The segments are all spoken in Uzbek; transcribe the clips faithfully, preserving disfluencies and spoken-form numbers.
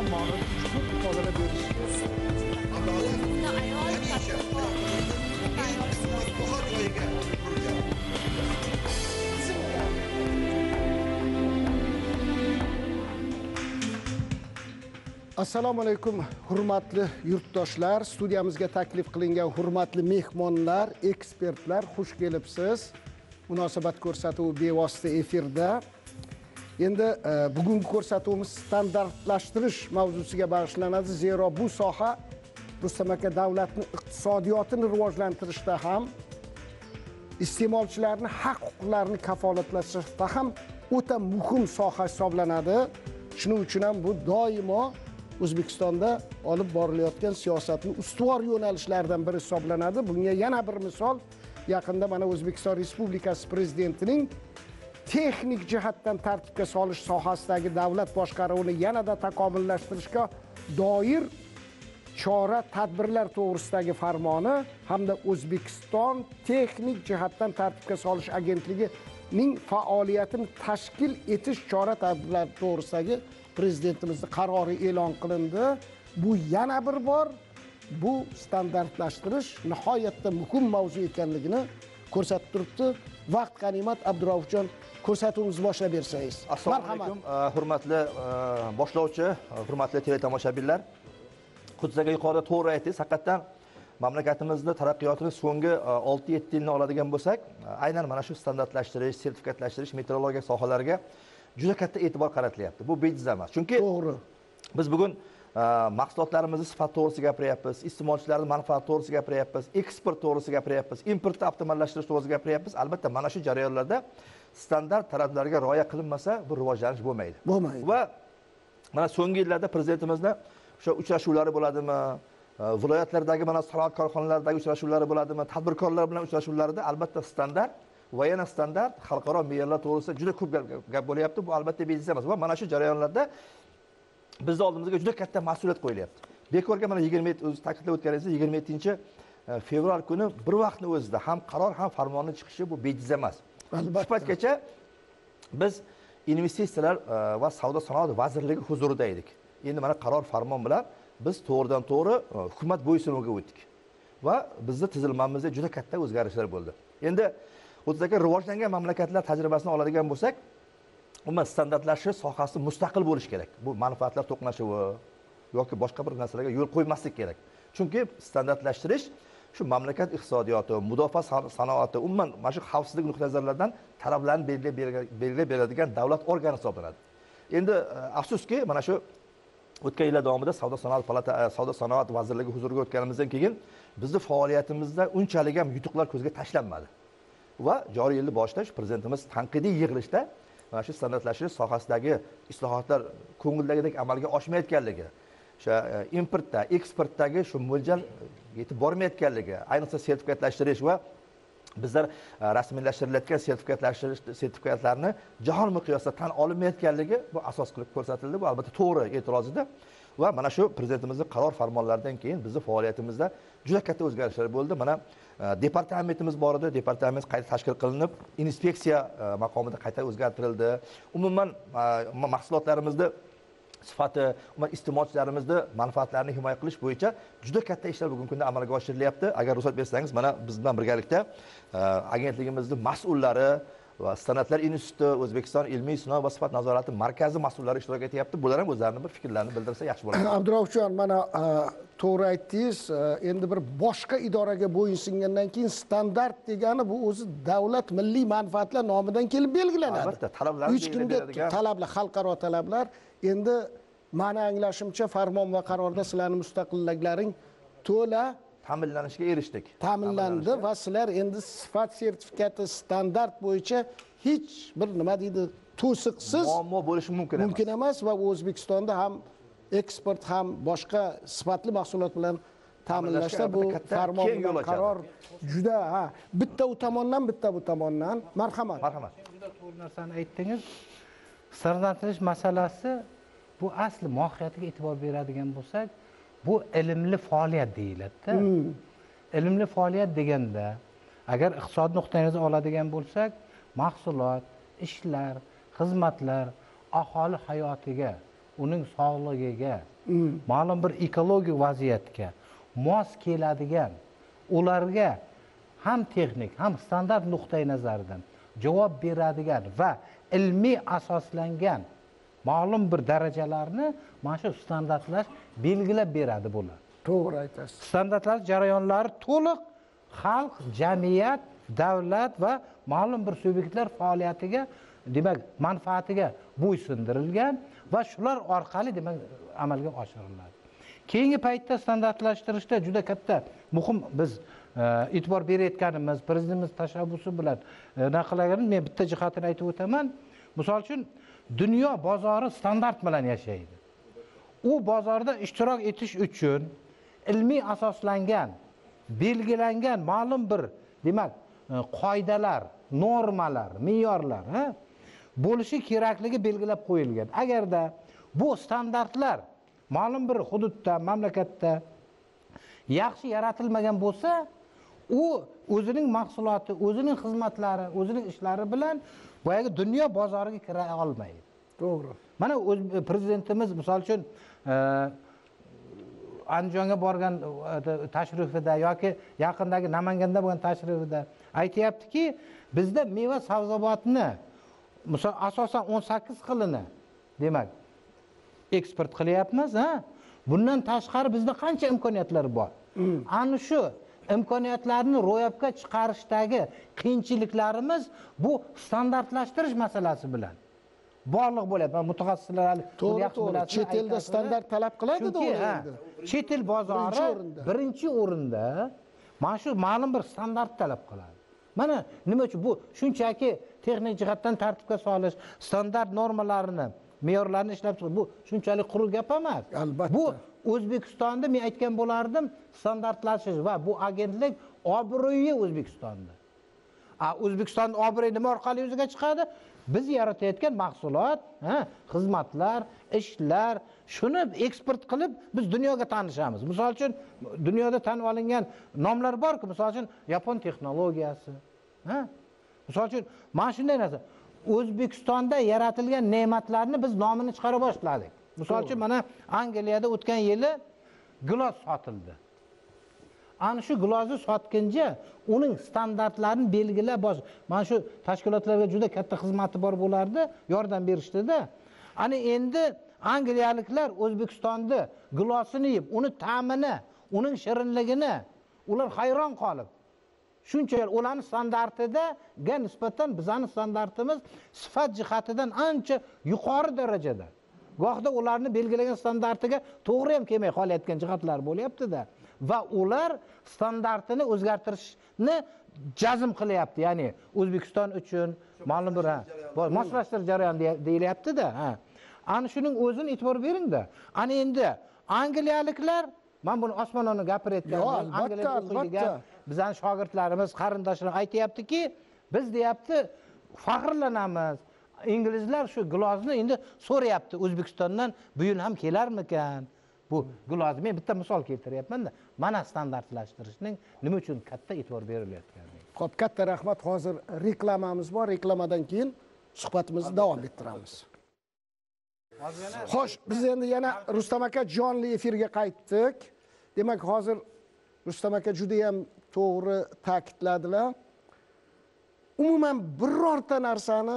muammoni chuqur ifodalab berishimiz. Assalomu alaykum hurmatli yurtdoshlar, studiyamizga taklif qilingan hurmatli mehmonlar, ekspertlar, xush kelibsiz. Munosabat ko'rsatuvi bevosita efirda. Endi bugungi ko'rsatuvimiz standartlashtirish mavzusiga bag'ishlanadi, zero bu soha Rustam aka davlatning iqtisodiyotini rivojlantirishda ham, iste'molchilarning haq-huquqlarini kafolatlashda ham o'ta muhim soha hisoblanadi. Shuning uchun ham bu doimo O'zbekistonda olib borilayotgan siyosatning ustuvor yo'nalishlaridan biri hisoblanadi. Bunga yana bir misol, yaqinda mana O'zbekiston Respublikasi prezidentining texnik jihatdan tartibga solish sohasidagi davlat boshqaruvini yanada takomillashtirishga doir chora tadbirlar to'g'risidagi farmoni hamda O'zbekiston texnik jihatdan tartibga solish agentligining faoliyatini tashkil etish chora tadbirlari to'g'risidagi Prezidentimizning qarori e'lon qilindi. Bu yana bir bor bu standartlashtirish nihoyatda muhim mavzu ekanligini ko'rsatib turibdi. Vaqt qanimat, Abduraufjon, ko'rsatuvimizni boshlab bersangiz. Assalomu alaykum, hurmatli boshlovchi, hurmatli teletomoshabinlar. Xuddi yuqorida to'g'ri aytdingiz, haqiqatan mamlakatimizning taraqqiyotini so'nggi olti yetti yilni oladigan bo'lsak, aynan mana shu standartlashtirish, sertifikatlashtirish, metrologiya sohalariga juda katta e'tibor qaratilyapti. Bu bejiz emas. Chunki to'g'ri. Biz bugun mahsulotlarimizni sifat to'g'risida gapiryapmiz, iste'molchilarning manfaati to'g'risida gapiryapmiz, eksport to'g'risida gapiryapmiz, importni optimallashtirish to'g'risida gapiryapmiz. Albatta, mana shu jarayonlarda standart talablarga rioya qilinmasa, bu rivojlanish bo'lmaydi. Bo'lmaydi. Va mana so'nggi yillarda prezidentimizning o'sha uchrashuvlari bo'ladimi, viloyatlardagi mana sanoat korxonalaridagi uchrashuvlari bo'ladimi, tadbirkorlar bilan uchrashuvlarida albatta standart va yana standart xalqaro me'yorlar to'g'risida juda ko'p gap bo'lyapti. Bu albatta bejiz emas. Va mana shu jarayonlarda bizni oldimizga juda katta mas'uliyat qo'yilyapti. Bekorga mana yigirma yetti o'zi ta'kidlab o'tganingizdek, yigirma yettinchi fevral kuni bir vaqtning o'zida ham qaror ham farmonning chiqishi bu bejiz emas. Shu paytgacha biz investitsiyalar va savdo sanoat vazirligi huzurida edik. Endi mana qaror farmon bilan biz to'g'ridan to'g'ri hukumat bo'ysunuviga o'tdik. Va bizning tizilmamizda juda katta o'zgarishlar bo'ldi. Endi o'zbek rivojlangan mamlakatlar tajribasini oladigan bo'lsak, umuman standartlashtirish sohasi mustaqil bo'lish kerak. Bu manfaatlar to'qnashuvi yoki boshqa bir narsalarga yo'l qo'ymaslik kerak. Chunki standartlashtirish shu mamlakat iqtisodiyoti, mudofaa sanoati, umuman mana shu xavfsizlik nuqtai nazaridan talablarni belgilab beradigan davlat organi hisoblanadi. Endi afsuski, mana shu o'tgan yillar davomida savdo sanoat palata, savdo sanoat vazirligi huzuriga o'tganimizdan keyin bizning faoliyatimizda unchalik ham yutuqlar ko'zga tashlanmadi. Va joriy yilning boshida shu prezidentimiz tanqidiy yig'ilishda mana shu standartlashtirish sohasidagi islohotlar ko'ngildagidek amalga oshmayotganligi, o'sha importda, eksportdagi shu mo'ljal yetib bormayotganligi, ayniqsa sertifikatlashtirish va bizlar rasmiylashtirilayotgan sertifikatlashtirish sertifikatlarni jahon miqyosida tan olinmayotganligi bu asos qilib ko'rsatildi. Bu albatta to'g'ri e'tiroz edi. Va mana shu prezidentimizning qaror farmonlaridan keyin bizning faoliyatimizda juda katta o'zgarishlar bo'ldi. Mana departamentimiz bor edi, departament qayta tashkil qilinib, inspeksiya maqomida qayta o'zgartirildi. Umuman mahsulotlarimizni sifati, umuman iste'molchilarimizni manfaatlarini himoya qilish bo'yicha juda katta ishlar bugungi kunda amalga oshirilyapti. Agar ruxsat bersangiz, mana biz bilan birgalikda agentligimizning mas'ullari va Standartlar instituti, O'zbekiston ilmiy sinov va sifat nazorati markazi mas'ullari ishtirok etyapti. Bular ham o'zlarining bir fikrlarini bildirsa yaxshi bo'ladi. Abduraufjon, mana to'g'ri aytdingiz. Endi bir boshqa idoraga bo'yinsingandan keyin standart degani bu o'zi davlat milliy manfaatlar nomidan kelib belgilanadi. Albatta, talablarni belgilanadigan talablar, xalqaro talablar. Endi meni anglashimcha farmon va qarorda sizlarning mustaqilliklaring to'la ta'minlanishga erishdik. Ta'minlandi va sizlar endi sifat sertifikati standart bo'yicha hech bir nima deydi, to'siqsiz muammo bo'lishi mumkin emas. Mumkin emas va O'zbekistonda ham eksport ham boshqa sifatli mahsulot bilan ta'minlashda bu farmon bilan qaror juda ha bitta u tomondan, bitta bu tomondan. Marhamat. Marhamat. Juda to'g'ri narsani aytdingiz. Standartlash masalasi bu asli mohiyatiga e'tibor beradigan bo'lsak, bu ilmli faoliyat deyiladi-da. Hmm. Ilmli faoliyat deganda, agar iqtisod nuqtai nazaridan oladigan bo'lsak, mahsulot, ishlar, xizmatlar aholi hayotiga, uning sog'lig'iga, ma'lum bir ekologik vaziyatga mos keladigan, ularga ham texnik, ham standart nuqtai nazaridan javob beradigan va ilmiy asoslangan ma'lum bir darajalarni mana shu standartlash belgilab beradi bular. To'g'ri aytasiz. Standartlash jarayonlari to'liq xalq, jamiyat, davlat va ma'lum bir subyektlar faoliyatiga, demak, manfaatiga bo'ysundirilgan va shular orqali demak amalga oshiriladi. Keyingi paytda standartlashtirishda juda katta muhim biz e'tibor berayotganimiz, prezidentimiz tashabbusi bilan naqlaganimiz, men bitta jihatini aytib o'taman. Misol uchun, dunyo bozori standart bilan yashaydi. U bozorda ishtirok etish uchun ilmiy asoslangan, belgilangan ma'lum bir, demak, qoidalar, normalar, me'yorlar bo'lishi kerakligi belgilab qo'yilgan. Agarda bu standartlar ma'lum bir hududda, mamlakatda yaxshi yaratilmagan bo'lsa, u o'zining mahsuloti, o'zining xizmatlari, o'zining ishlari bilan boyagi dunyo bozoriga kira olmaydi. To'g'ri. Mana prezidentimiz misol uchun Andijonga borgan tashrifida yoki yaqindagi Namanganda bo'lgan tashrifida aytayaptiki, bizda meva sabzavotni misol asosan o'n sakkiz xilini demak eksport qilyapmiz, ha? Bundan tashqari bizda qancha imkoniyatlar bor. Ana shu imkoniyatlarni ro'yobga chiqarishdagi qiyinchiliklarimiz bu standartlashtirish masalasi bilan bog'liq bo'lyapti. Mutaxassislar hali yaxshi biladi. Chet elda standart talab qiladi to'g'ri. Chet el bozori birinchi o'rinda mana shu ma'lum bir standart talab qiladi. Mana nima uchun bu shunchaki texnik jihatdan tartibga solish, standart normalarini, me'yorlarni ishlab chiqish, bu shunchalik quruq gap emas. Albatta. Bu O'zbekistonda men aytgan bo'lardim, standartlashish va bu agentlik obro'yi O'zbekistonda. A O'zbekistonning obro'yi nima orqali yuzaga chiqadi? Biz yaratayotgan mahsulot, ha, xizmatlar, ishlar, shuni eksport qilib biz dunyoga tanishamiz. Misol uchun dunyoda tanib olingan nomlar bor-ku, misol uchun Yapon texnologiyasi, ha? Misol uchun mana shunday narsa. O'zbekistonda yaratilgan ne'matlarni biz nomini chiqara boshladik. Misol uchun mana Angliyada o'tgan yili gilos sotildi. Ana shu gilozni sotguncha uning standartlarini belgilab bosh. Mana shu tashkilotlarga juda katta xizmati bor bo'lardi, yordam berishdi-da. Ana endi angliyaliklar O'zbekistonda gilosini yeb, uni ta'mini, uning shirinligini ular hayron qolib. Shuncha ularning standartida ga nisbatan bizning standartimiz sifat jihatidan ancha yuqori darajada. Gohda ularni belgilagan standartiga to'g'ri ham kelmay qolayotgan jihatlar bo'lyapti-da. Va ular standartini o'zgartirishni jazm qilyapti. Ya'ni O'zbekiston uchun ma'lum bir moslashtirish jarayoni deyilyapti-da. Ha. Ana shuning o'zini e'tibor bering-da. Ana endi angliyaliklar, men buni osmononi gapirayotganim, albatta, albatta. Bizning shogirdlarimiz, qarindoshlar aytayaptiki, biz deyapti, faxrlanamiz. İngilizlar shu gilozni endi so'rayapti O'zbekistondan bu yil ham kelarmikan? Bu giloz, men bitta misol keltiryapman-da. Mana standartlashtirishning nima uchun katta e'tibor berilayotgani. Xo'p, katta rahmat. Hozir reklamamiz bor. Reklamadan keyin suhbatimizni davom ettiramiz. Xo'sh, biz endi yana Rustam aka jonli efirga qaytdik. Demak, hozir Rustam aka juda ham to'g'ri ta'kidladilar. Umuman birorta narsani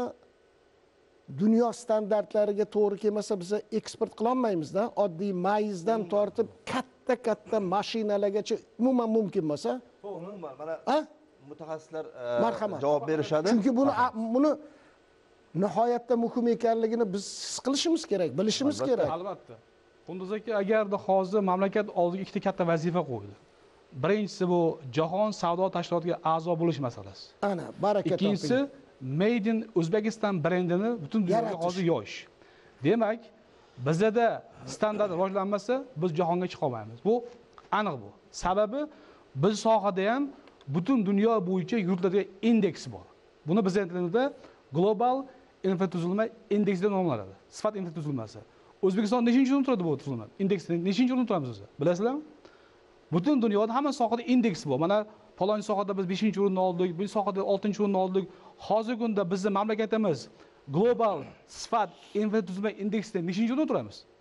dunyo standartlariga to'g'ri kelmasa biz eksport qila olmaymiz-da. Oddiy mayizdan tortib katta-katta mashinalargacha umuman mumkin bo'lsa. Umuman mana mutaxassislar marhamat javob berishadi. Chunki buni buni nihoyatda muhim ekanligini biz his qilishimiz kerak, bilishimiz kerak. Albatta. Qunduz aka, agarda hozir mamlakat oldiga ikkita katta vazifa qo'ydi. Birinchisi bu jahon savdo tashkilotiga a'zo bo'lish masalasi. Ana, baraka toping. Ikkinchisi Made in Uzbekistan brendini butun dunyoga hozir yoyish. Demak, bizda standart rivojlanmasa, biz jahonga chiqa olmaymiz. Bu aniq bu. Sababi biz sohada ham butun dunyo bo'yicha yuritiladigan indeks bor. Buni biz tilimizda global infratuzilma indeksi deb nomlanadi. Sifat infratuzilmasi. O'zbekiston nechinchi o'rinda turadi bu tuzilma? Indeksda nechinchi o'rinda turamiz biz? Bilasizlarmi? Butun dunyoda hamma sohada indeks bor. Mana falon sohada biz beshinchi o'rinni oldik, bu sohada oltinchi o'rinni oldik. Hozirgi kunda bizning mamlakatimiz global sifat infratuzilma indeksida nechinchi o'rinda turamiz?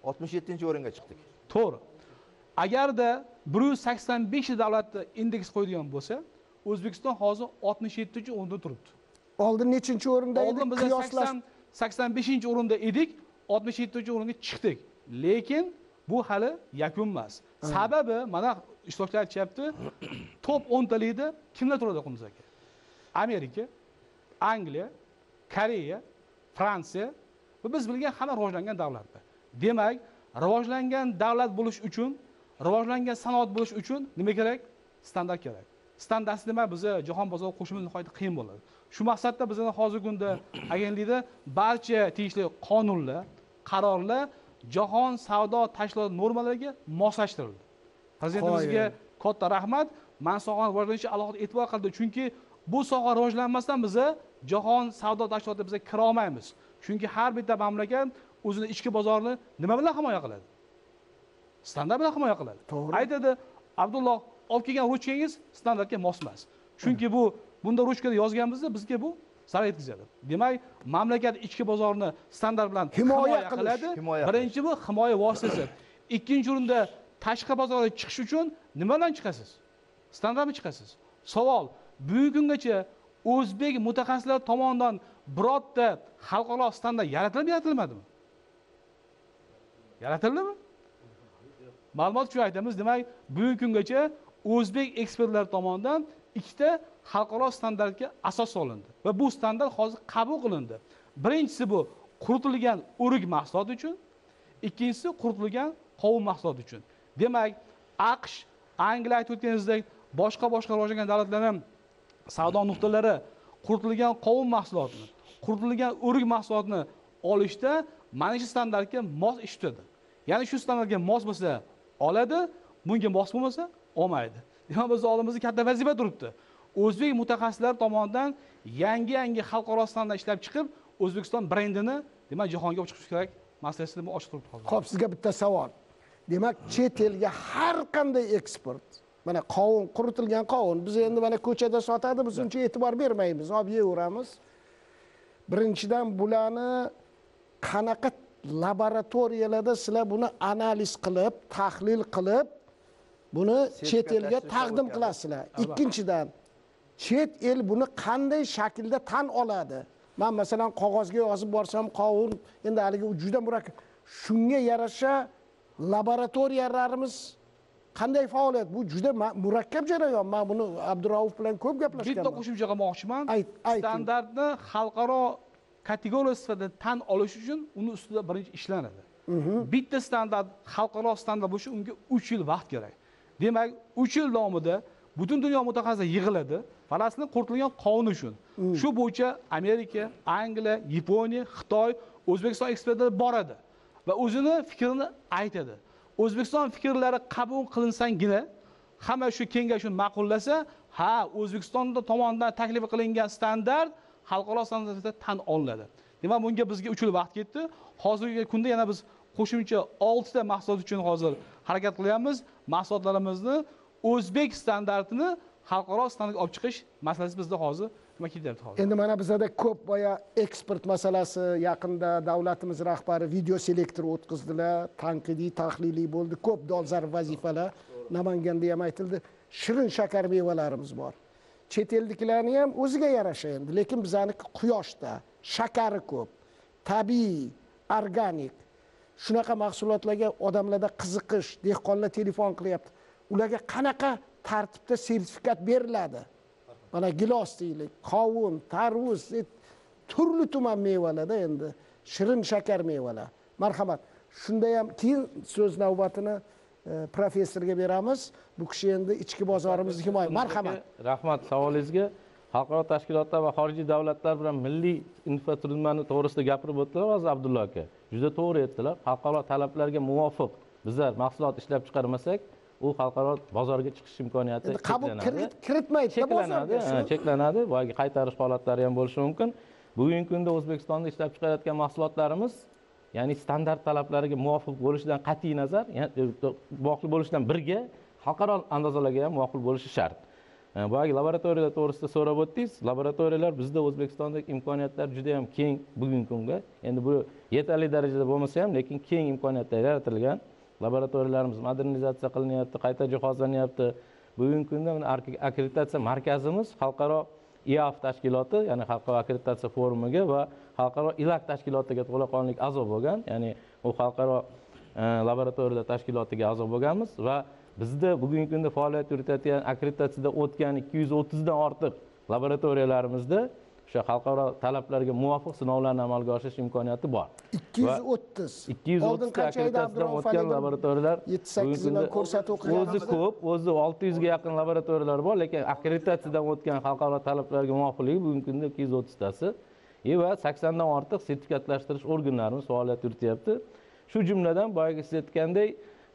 oltmish yettinchi o'ringa chiqdik. To'g'ri. Agarda bir yuz sakson besh davlatda indeks qo'yadigan bo'lsa, O'zbekiston hozir oltmish yettinchi o'rinda turibdi. Oldin nechinchi o'rinda edik? Oldin biz Qiyoslash sakson beshinchi o'rinda edik, oltmish yettinchi o'ringa chiqdik. Lekin bu hali yakun emas. Sababi mana ishtirokchilar aytishyapti, top o'nta likda kimlar turadi Qunduz aka? Amerika, Angliya, Koreya, Fransiya va biz bilgan hamma rivojlangan davlatlar. Demak, rivojlangan davlat bo'lish uchun, rivojlangan sanoat bo'lish uchun nima kerak? Standart kerak. Standartsiz nima bizni jahon bozoriga qo'shishimiz nihoyatda qiyin bo'ladi. Shu maqsadda bizning hozirgi kunda agentlikda barcha tegishli qonunlar, qarorlar jahon savdo tashkiloti normalariga moslashtirildi. Prezidentimizga katta rahmat. Men sohani rivojlanishga alohida e'tibor qildi, chunki bu soha rivojlanmasdan biz jahon savdo tashkilotiga biz kira olmaymiz. Chunki har bitta mamlakat o'zining ichki bozorini nima bilan himoya qiladi? Standart bilan himoya qiladi. Aytadi, Abdulloh, olib kelgan ruchkangiz standartga mos emas. Chunki bu bunda ruchkada yozganimizda bizga bu zarar yetkazadi. Demak, mamlakat ichki bozorini standart bilan himoya qiladi. Birinchi bu himoya vositasi. Ikkinchi o'rinda tashqi bozorga chiqish uchun nima bilan chiqasiz? Standart bilan chiqasiz. Savol, bugungi kungacha o'zbek mutaxassislar tomonidan birorta xalqaro standart yaratilib yaratilmadimi? Yaratildimi? Ma'lumot uchun aytamiz, demak, bugungi kungacha o'zbek ekspertlar tomonidan ikkita xalqaro standartga asos solindi va bu standart hozir qabul qilindi. Birinchisi bu quritilgan o'rik mahsuloti uchun, ikkinchisi quritilgan qovun mahsuloti uchun. Demak, AQSh, Angliya aytib o'tganingizdek, boshqa boshqa rivojlangan davlatlarning savdo nuqtalari quritilgan qovun mahsulotini, quritilgan o'rik mahsulotini olishda mana shu standartga mos ish tutadi. Ya'ni shu standartga mos bo'lsa oladi, bunga mos bo'lmasa olmaydi. Demak, biz oldimizda katta vazifa turibdi. O'zbek mutaxassislar tomonidan yangi-yangi xalqaro standart ishlab chiqib, O'zbekiston brendini, demak, jahonga olib chiqish kerak masalasini bu ochiq turibdi hozir. Xo'p, sizga bitta savol. Demak, chet elga har qanday eksport, mana qovun, quritilgan qovun, biz endi mana ko'chada sotadi, biz uncha e'tibor bermaymiz, olib yeyveramiz. Birinchidan bularni qanaqa laboratoriyalarda sizlar buni analiz qilib, tahlil qilib, buni chet elga taqdim qilasizlar. Ikkinchidan, chet el buni qanday shaklda tan oladi? Men masalan qog'ozga yozib borsam qovun, endi haligi juda murakkab. Shunga yarasha laboratoriyalarimiz qanday faoliyat? Bu juda murakkab jarayon. Men buni Abdurauf bilan ko'p gaplashganman. Bitta qo'shimcha qilmoqchiman. Standartni xalqaro kategoriya sifatida tan olish uchun uni ustida birinchi ishlanadi. Bitta standart xalqaro standart bo'lishi unga uch yil vaqt kerak. Demak, uch yil davomida butun dunyo mutaxassislari yig'iladi. Falastin quritilgan qonun uchun. Shu bo'yicha Amerika, Angliya, Yaponiya, Xitoy, O'zbekiston ekspertlari boradi va o'zini fikrini aytadi. O'zbekiston fikrlari qabul qilinsangina, hamma shu kengash ma'qullasa, ha, O'zbekistonda tomonidan taklif qilingan standart xalqaro standartda tan olinadi. Demak, bunga bizga uch yil vaqt ketdi. Hozirgi kunda yana biz qo'shimcha olti ta mahsulot uchun hozir harakat qilyapmiz. Mahsulotlarimizni o'zbek standartini xalqaro standartga olib chiqish masalasi bizda hozir nima ketyapti hozir. Endi mana bizda ko'p boya eksport masalasi, yaqinda davlatimiz rahbari video selektor o'tkazdilar, tanqidiy, tahliliy bo'ldi, ko'p dolzarb vazifalar. Namanganda ham aytildi, shirin shakar mevalarimiz bor. Chet elliklarni ham o'ziga yarasha endi, lekin bizaniki quyoshda, shakari ko'p, tabiiy, organik. Shunaqa mahsulotlarga odamlarda qiziqish, dehqonlar telefon qilyapti. Ularga qanaqa tartibda sertifikat beriladi? Mana gilos deylik, qovun, tarvuz, turli tuman mevalarda endi shirin shakar mevalar. Marhamat. Shunda ham keyin so'z navbatini professorga beramiz. Bu kishi endi ichki bozorimizni himoya. Marhamat. Rahmat savolingizga. Xalqaro tashkilotlar va xorijiy davlatlar bilan milliy infratuzilmani to'g'risida gapirib o'tdilar hozir Abdulla aka. Juda to'g'ri aytdilar. Xalqaro talablarga muvofiq bizlar mahsulot ishlab chiqarmasak, u xalqaro bozorga chiqish imkoniyati cheklanadi. Kiritmaydi, cheklanadi, cheklanadi. Boyagi qaytarish holatlari ham bo'lishi mumkin. Bugungi kunda O'zbekistonda ishlab chiqarayotgan mahsulotlarimiz, ya'ni standart talablariga muvofiq bo'lishidan qat'iy nazar, muvofiq bo'lishidan birga xalqaro andozalarga ham muvofiq bo'lishi shart. boyagi laboratoriyalar to'g'risida so'rab o'tdingiz. Laboratoriyalar bizda O'zbekistondagi imkoniyatlar juda ham keng bugungi kunga. Endi bu yetarli darajada bo'lmasa ham, lekin keng imkoniyatlar yaratilgan. Laboratoriyalarimiz modernizatsiya qilinyapti, qayta jihozlanyapti. Bugungi kunda akkreditatsiya markazimiz xalqaro I A F tashkiloti, ya'ni xalqaro akkreditatsiya forumiga va xalqaro I L A K tashkilotiga to'laqonli a'zo bo'lgan, ya'ni u xalqaro laboratoriyalar tashkilotiga a'zo bo'lganmiz va bizda bugungi kunda faoliyat yuritayotgan akkreditatsiyada o'tgan ikki yuz o'ttizdan ortiq laboratoriyalarimizda o'sha xalqaro talablarga muvofiq sinovlarni amalga oshirish imkoniyati bor. ikki yuz o'ttiz. ikki yuz o'ttiz akkreditatsiyadan o'tgan laboratoriyalar yetti sakkiz yildan ko'rsatuv qilgan. O'zi ko'p, o'zi olti yuzga yaqin laboratoriyalar bor, lekin akkreditatsiyadan o'tgan xalqaro talablarga muvofiqligi bugungi kunda ikki yuz o'ttiztasi va saksondan ortiq sertifikatlashtirish organlarimiz faoliyat yurityapti. Shu jumladan boyagi siz aytgandek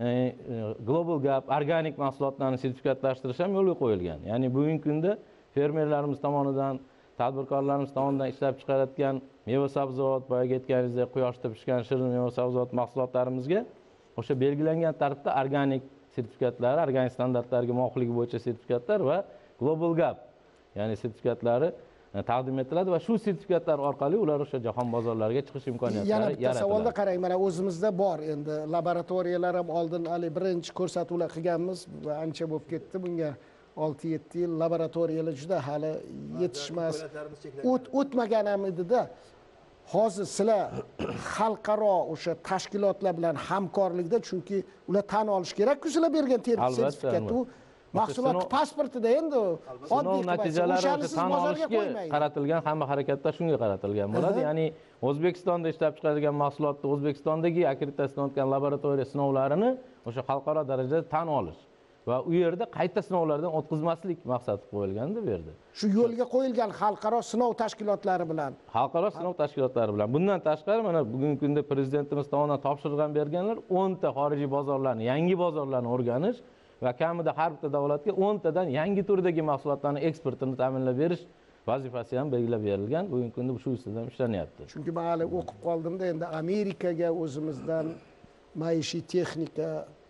Global Gap organik mahsulotlarni sertifikatlashtirish ham yo'lga qo'yilgan. Ya'ni bugungi kunda fermerlarimiz tomonidan, tadbirkorlarimiz tomonidan ishlab chiqarayotgan meva sabzavot, boyagi aytganingizdek quyoshda pishgan shirin meva sabzavot mahsulotlarimizga o'sha belgilangan tartibda organik sertifikatlari, organik standartlarga muvofiqligi bo'yicha sertifikatlar va Global Gap ya'ni sertifikatlari taqdim etiladi va shu sertifikatlar orqali ular o'sha jahon bozorlariga chiqish imkoniyatlari yana yaratiladi. bitta savolda qarang, mana o'zimizda bor endi laboratoriyalar ham oldin hali birinchi ko'rsatuvlar qilganmiz va ancha bo'lib ketdi. Bunga olti yetti yil laboratoriyalar juda hali yetishmas. O'tmagan ham edi-da. Hozir sizlar xalqaro o'sha tashkilotlar bilan hamkorlikda, chunki ular tan olish kerak-ku sizlar bergan sertifikat u mahsulot pasportida endi oddiy natijalari tan olishga qaratilgan, hamma harakatlar shunga qaratilgan bo'ladi. Ya'ni O'zbekistonda ishlab chiqarilgan mahsulotni O'zbekistondagi akkreditatsiyadan o'tgan laboratoriya sinovlarini o'sha xalqaro darajada tan olish va u yerda qayta sinovlardan o'tkazmaslik maqsadi qo'yilganda bu yerda. Shu yo'lga qo'yilgan xalqaro sinov tashkilotlari bilan. Xalqaro sinov tashkilotlari bilan. Bundan tashqari mana bugungi kunda prezidentimiz tomonidan topshiriq berganlar o'nta xorijiy bozorlarni, yangi bozorlarni o'rganish va kamida har bitta davlatga o'ntadan yangi turdagi mahsulotlarni eksportini ta'minlab berish vazifasi ham belgilab berilgan. Bugungi kunda shu ustidan ishlanyapti. Chunki men hali o'qib qoldimda, endi Amerikaga o'zimizdan maishiy texnika,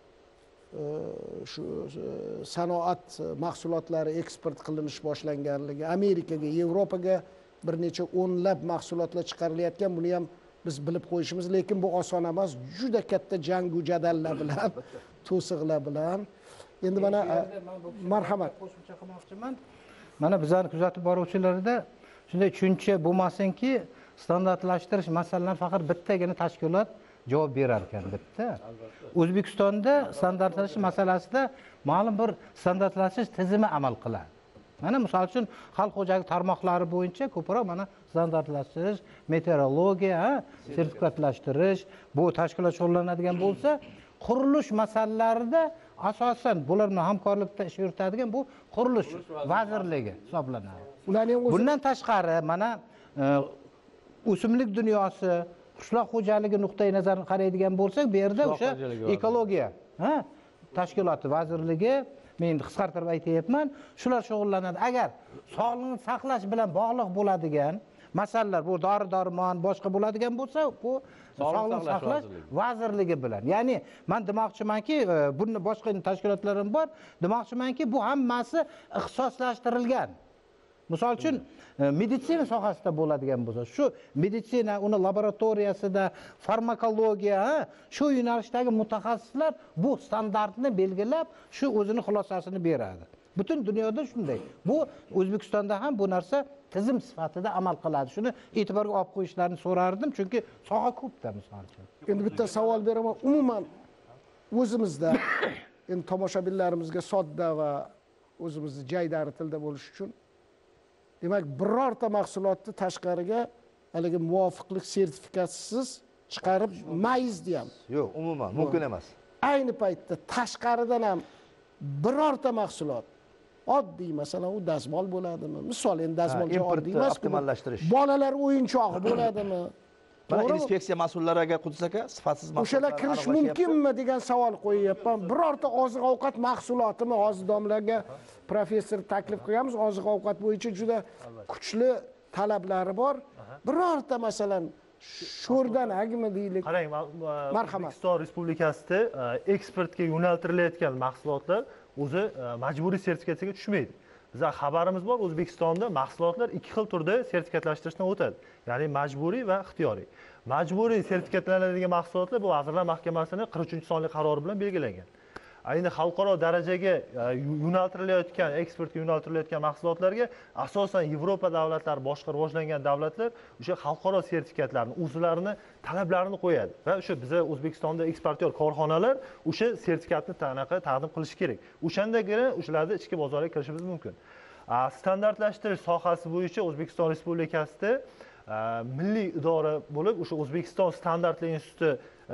shu sanoat mahsulotlari eksport qilinish boshlanganligi, Amerikaga, Yevropaga bir necha o'nlab mahsulotlar chiqarilayotgan, buni ham biz bilib qo'yishimiz, lekin bu oson emas, juda katta jangu jadallar bilan, to'siqlar bilan. Endi mana marhamat qo'shimcha qilmoqchiman. Mana bizlarni kuzatib boruvchilarda shunday tushuncha bo'lmasinki, standartlashtirish masalalari faqat bittagina tashkilot javob berar ekan bitta. O'zbekistonda standartlashtirish masalasida ma'lum bir standartlashtirish tizimi amal qiladi. Mana misol uchun xalq xo'jaligi tarmoqlari bo'yicha ko'proq mana standartlashtirish, meteorologiya, sertifikatlashtirish bu tashkilot shug'ullanadigan bo'lsa, qurilish masalalarida asosan bular bilan hamkorlikda ish yuritadigan bu qurilish vazirligi hisoblanadi. Ularning o'zi bundan tashqari mana o'simlik dunyosi, qishloq xo'jaligi nuqtai nazaridan qaraydigan bo'lsak, bu yerda o'sha ekologiya, ha, tashkiloti vazirligi, men qisqartirib aytayapman, shular shug'ullanadi. Agar sog'liqni saqlash bilan bog'liq bo'ladigan masalalar, bu dori-darmon, boshqa bo'ladigan bo'lsa, bu sog'liqni saqlash vazirligi bilan. Ya'ni men demoqchimanki, buni boshqa tashkilotlar ham bor. Demoqchimanki, bu hammasi ixtisoslashtirilgan. Misol uchun meditsina sohasida bo'ladigan bo'lsa, shu meditsina, uni laboratoriyasida, farmakologiya, shu yo'nalishdagi mutaxassislar bu standartni belgilab, shu o'zini xulosasini beradi. Butun dunyoda shunday. Bu O'zbekistonda ham bu narsa tizim sifatida amal qiladi. Shuni e'tiborga olib qo'yishlarini so'rardim, chunki soha ko'pda misol uchun. Endi bitta savol beraman. Umuman o'zimizda endi tomoshabinlarimizga sodda va o'zimizni jaydari tilda bo'lish uchun, demak, birorta mahsulotni tashqariga haligi muvofiqlik sertifikatsiz chiqarib mayz deyamiz. Yo'q, umuman mumkin emas. Ayni paytda tashqaridan ham birorta mahsulot, oddiy masalan u dazmol bo'ladimi? Misol endi dazmolcha oddiy emas, optimallashtirish. Bolalar o'yinchog'i bo'ladimi? Mana inspeksiya mas'ullari agar Qudus aka sifatsiz mahsulotlar o'shalar kirish mumkinmi degan savol qo'yyapman. Birorta oziq-ovqat mahsulotimi? Hozir domlaga professor taklif qilganmiz, oziq-ovqat bo'yicha juda kuchli talablari bor. Birorta masalan sho'rdan agmi deylik. Qarang, O'zbekiston Respublikasida eksportga yo'naltirilayotgan mahsulotlar o'zi majburiy sertifikatsiyaga tushmaydi. Bizlar xabarimiz bor, O'zbekistonda mahsulotlar ikki xil turda sertifikatlashtirishdan o'tadi. Ya'ni majburiy va ixtiyoriy. Majburiy sertifikatlanadigan mahsulotlar bu Vazirlar Mahkamasining qirq uchinchi sonli qarori bilan belgilangan. Endi xalqaro darajaga yo'naltirilayotgan, eksportga yo'naltirilayotgan mahsulotlarga asosan Yevropa davlatlari, boshqa rivojlangan davlatlar o'sha xalqaro sertifikatlarni, o'zlarini talablarini qo'yadi va o'sha biza O'zbekistonda eksportyor korxonalar o'sha sertifikatni tanaqa taqdim qilish kerak. O'shandagina o'shalarni ichki bozorga kirishimiz mumkin. Standartlashtirish sohasi bo'yicha O'zbekiston Respublikasida milliy idora bo'lib, o'sha O'zbekiston standartlar instituti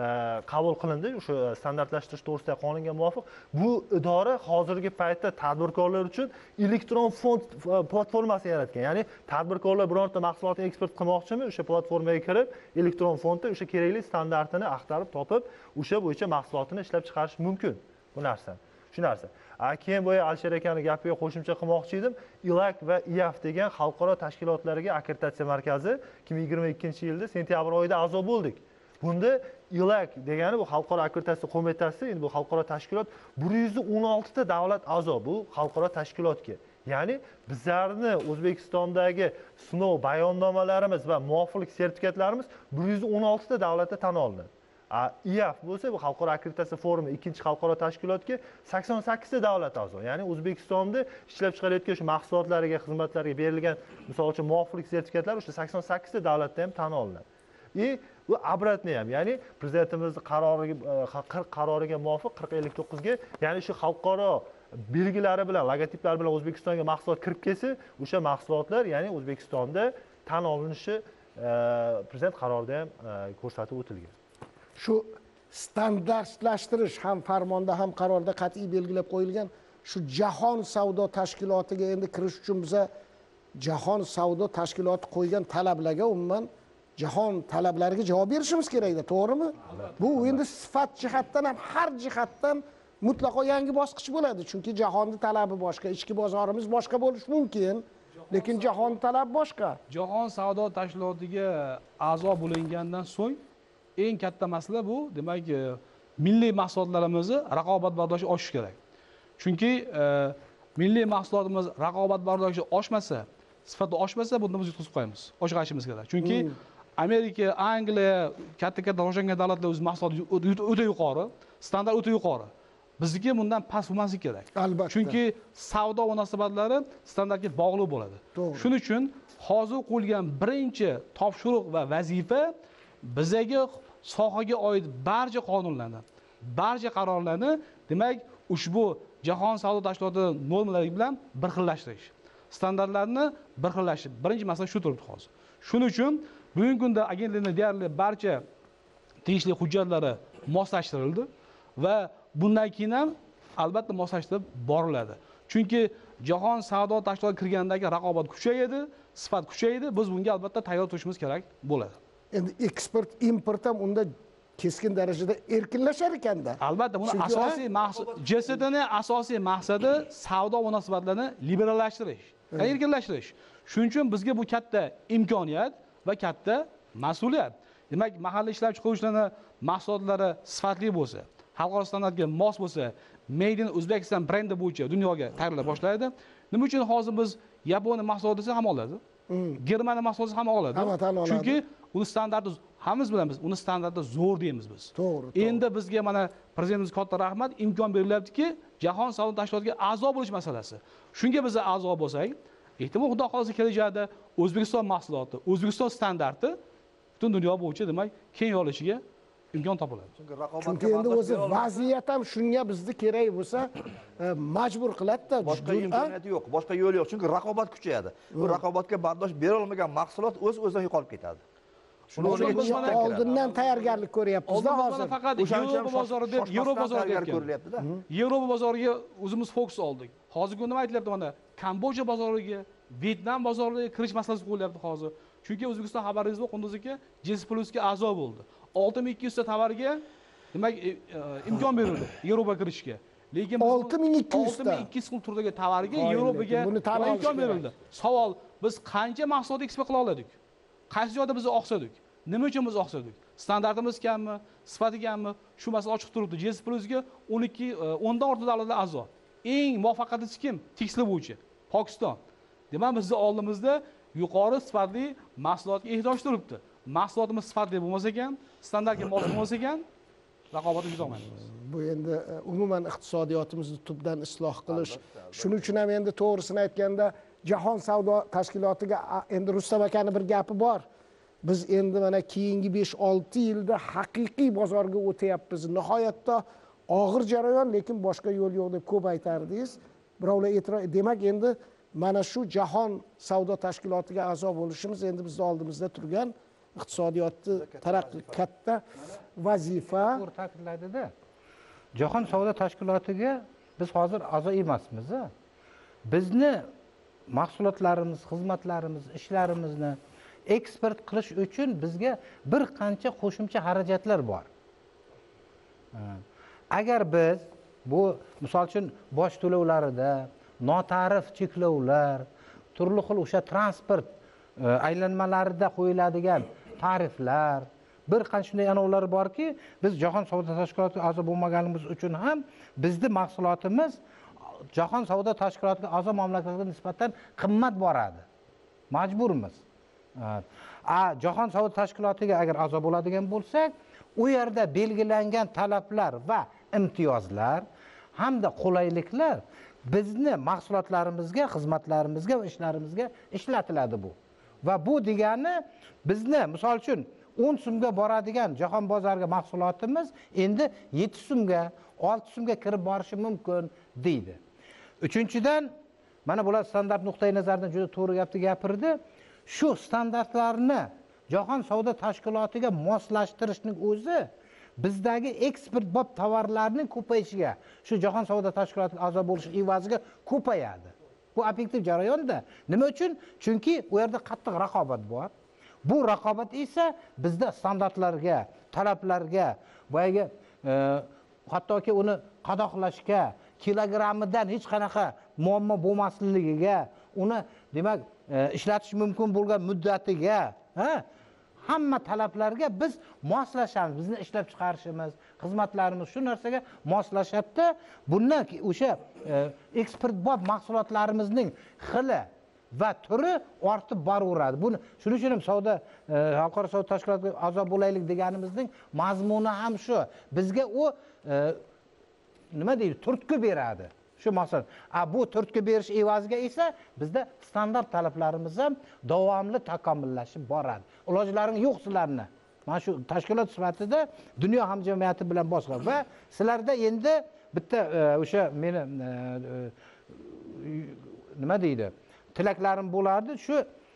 qabul qilindi. O'sha standartlashtirish to'g'risidagi qonunga muvofiq bu idora hozirgi paytda tadbirkorlar uchun elektron fond platformasi yaratgan. Ya'ni tadbirkorlar birorta mahsulotni eksport qilmoqchimi, o'sha platformaga kirib, elektron fondda o'sha kerakli standartini axtarib topib, o'sha bo'yicha mahsulotini ishlab chiqarish mumkin. Bu narsa. Shu narsa. Keyin bo'yi Alisher akaning gapiga qo'shimcha qilmoqchi edim. I L A K va I A F degan xalqaro tashkilotlarga akkreditatsiya markazi ikki ming yigirma ikkinchi yilda sentyabr oyida a'zo bo'ldik. Bunda I L A K degani bu xalqaro akkreditatsiya qo'mitasi, endi bu xalqaro tashkilot bir yuz o'n olti ta davlat a'zo bu xalqaro tashkilotga. Ya'ni bizlarni O'zbekistondagi sinov bayonnomalarimiz va muvofiqlik sertifikatlarimiz bir yuz o'n olti ta davlatda tan olinadi. I A F bo'lsa bu xalqaro akkreditatsiya forumi ikkinchi xalqaro tashkilotga sakson sakkiz ta davlat a'zo. Ya'ni O'zbekistonda ishlab chiqarilayotgan shu mahsulotlariga, xizmatlarga berilgan misol uchun muvofiqlik sertifikatlari o'sha sakson sakkiz ta davlatda ham tan olinadi. И bu обратный ham, ya'ni prezidentimizning qaroriga qaroriga muvofiq qirq ellik to'qqiz ga, ya'ni shu xalqaro belgilari bilan, logotiplar bilan O'zbekistonga mahsulot kirib kelsa, o'sha mahsulotlar ya'ni O'zbekistonda tan olinishi prezident qarorida ham ko'rsatib o'tilgan. Shu standartlashtirish ham farmonda ham qarorda qat'iy belgilab qo'yilgan. Shu jahon savdo tashkilotiga endi kirish uchun biza jahon savdo tashkiloti qo'ygan talablarga umuman jahon talablariga javob berishimiz kerakda, to'g'rimi? Bu endi sifat jihatdan ham har jihatdan mutlaqo yangi bosqich bo'ladi. Chunki jahonning talabi boshqa, ichki bozorimiz boshqa bo'lishi mumkin, lekin jahon talabi boshqa. Jahon savdo tashkilotiga a'zo bo'lingandan so'ng eng katta masala bu, demak, milliy mahsulotlarimizni raqobatbardoshi oshishi kerak. Chunki milliy mahsulotimiz raqobatbardoshi oshmasa, sifati oshmasa, bunda biz yutqizib qo'yamiz. Oshg'achimiz kerak. Chunki Amerika, Angliya, katta-katta rivojlangan davlatlar o'z mahsuloti o'ta yuqori, standart o'ta yuqori. Bizniki bundan past bo'lmasligi kerak. Albatta. Chunki savdo munosabatlari standartga bog'liq bo'ladi. Shuning uchun hozir qo'yilgan birinchi topshiriq va vazifa bizdagi sohaga oid barcha qonunlarni, barcha qarorlarni, demak, ushbu jahon savdo tashkiloti normalari bilan bir xillashtirish. Standartlarni bir xillashtirish. Birinchi masala shu turibdi hozir. Shuning uchun bugungi kunda agentlikning deyarli barcha tegishli hujjatlari moslashtirildi va bundan keyin ham albatta moslashtirib boriladi. Chunki jahon savdo tashkilotiga kirgandagi raqobat kuchayadi, sifat kuchayadi. Biz bunga albatta tayyor turishimiz kerak bo'ladi. Endi eksport, import ham unda keskin darajada erkinlashar ekanda. Albatta, buni asosiy maqsad, J S Tning asosiy maqsadi savdo munosabatlarini liberallashtirish, erkinlashtirish. Shuning uchun bizga bu katta imkoniyat va katta mas'uliyat. Demak, mahalliy ishlab chiqaruvchilarning mahsulotlari sifatli bo'lsa, xalqaro standartga mos bo'lsa, Made in Uzbekistan brendi bo'yicha dunyoga tayyorlay boshlaydi. Nima uchun hozir biz Yaponiya mahsuloti desa ham oladi? Germaniya mahsuloti ham oladi. Chunki uni standarti hammamiz bilamiz, uni standarti zo'r deymiz biz. To'g'ri. Endi bizga mana prezidentimiz katta rahmat, imkon berilyaptiki, jahon savdo tashkilotiga a'zo bo'lish masalasi. Shunga biz a'zo bo'lsak, ehtimol xudo xolasa kelajakda O'zbekiston mahsuloti, O'zbekiston standarti butun dunyo bo'yicha demak keng yoyilishiga imkon topiladi. Chunki endi o'zi vaziyat ham shunga bizni kerak bo'lsa majbur qiladi-da. Boshqa imkoniyati yo'q, boshqa yo'l yo'q. Chunki raqobat kuchayadi. Bu raqobatga bardosh bera olmagan mahsulot o'z-o'zidan yo'qolib ketadi. Shuni Biz oldindan tayyorgarlik ko'ryapmiz-da hozir. Faqat Yevropa bozori deb, Yevropa bozoriga ko'rilyapti-da. Yevropa bozoriga o'zimiz fokus oldik. Hozirgi kunda nima aytilyapti mana? Kamboja bozoriga, Vyetnam bozoriga kirish masalasi qo'yilyapti hozir. Chunki O'zbekiston xabaringiz bor, Qunduzga G S Plus-ga a'zo bo'ldi. olti ming ikki yuz ta tovarga demak imkon berildi Yevropaga kirishga. Lekin olti ming ikki yuz ta olti ming ikki yuz turdagi tovarga Yevropaga imkon berildi. Savol, biz qancha mahsulot eksport qila oldik? Qaysi joyda biz oqsadik? Nima uchun biz oqsadik? Standartimiz kammi, sifati kammi? Shu masala ochiq turibdi. G S Plus ga o'n ikki o'n dan ortiq davlatlar a'zo. Eng muvaffaqiyatlisi kim? Tekstil bo'yicha. Pokiston. Demak, bizni oldimizda yuqori sifatli mahsulotga ehtiyoj turibdi. Mahsulotimiz sifatli bo'lmasa ekan, standartga mos bo'lmasa ekan, raqobatga yuza olmaymiz. Bu endi e, umuman iqtisodiyotimizni tubdan isloh qilish. Shuning uchun ham endi to'g'risini aytganda Jahon savdo tashkilotiga a, endi Rustam akani bir gapi bor. Biz endi mana keyingi besh olti yilda haqiqiy bozorga o'tyapmiz. Nihoyatda og'ir jarayon, lekin boshqa yo'l yo'q deb ko'p aytardingiz. Birovlar e'tiroz, demak endi mana shu Jahon savdo tashkilotiga a'zo bo'lishimiz endi bizning oldimizda turgan iqtisodiyotni taraqqi katta vazifa. To'g'ri ta'kidlaydida. Jahon savdo tashkilotiga biz hozir a'zo emasmiz. Bizni mahsulotlarimiz, xizmatlarimiz, ishlarimizni eksport qilish uchun bizga bir qancha qo'shimcha xarajatlar bor. Agar biz bu misol uchun boj to'lovlarida notarif cheklovlar, turli xil o'sha transport aylanmalarida qo'yiladigan tariflar, bir qancha shunday anovlar borki, biz Jahon savdo tashkilotiga a'zo bo'lmaganimiz uchun ham bizning mahsulotimiz Jahon savdo tashkilotiga a'zo mamlakatlarga nisbatan qimmat boradi. Majburmiz. A Jahon savdo tashkilotiga agar a'zo bo'ladigan bo'lsak, u yerda belgilangan talablar va imtiyozlar hamda qulayliklar bizni mahsulotlarimizga, xizmatlarimizga va ishlarimizga ishlatiladi bu. Va bu degani bizni misol uchun o'n so'mga boradigan jahon bozoriga mahsulotimiz endi yetti so'mga, olti so'mga kirib borishi mumkin deydi. Uchinchidan, mana bular standart nuqtai nazaridan juda to'g'ri gapni gapirdi. Shu standartlarni Jahon savdo tashkilotiga moslashtirishning o'zi bizdagi eksportbop tovarlarning ko'payishiga, shu Jahon savdo tashkilotiga a'zo bo'lish evaziga ko'payadi. Bu obyektiv jarayonda. Nima uchun? Chunki u yerda qattiq raqobat bor. Bu raqobat esa bizda standartlarga, talablarga, boyagi e, hattoki uni qadoqlashga, kilogrammidan hech qanaqa muammo bo'lmasligiga, uni demak e, ishlatish mumkin bo'lgan muddatiga, ha? Hamma talablarga biz moslashamiz. Bizni ishlab chiqarishimiz, xizmatlarimiz shu narsaga moslashadi. Bundan o'sha eksportbop mahsulotlarimizning xili va turi ortib boraveradi. Buni shuning uchun ham savdo xalqaro savdo tashkilotiga a'zo bo'laylik deganimizning mazmuni ham shu. Bizga u nima deydi, turtki beradi. Shu maqsad. A bu turtki berish evaziga esa bizda standart talablarimiz ham davomli takomillashib boradi. Ilojlaring yo'q sizlarni. Mana shu tashkilot sifatida dunyo hamjamiyati bilan boshqa va sizlarda endi bitta o'sha meni nima deydi? Tilaklarim bo'lardi, shu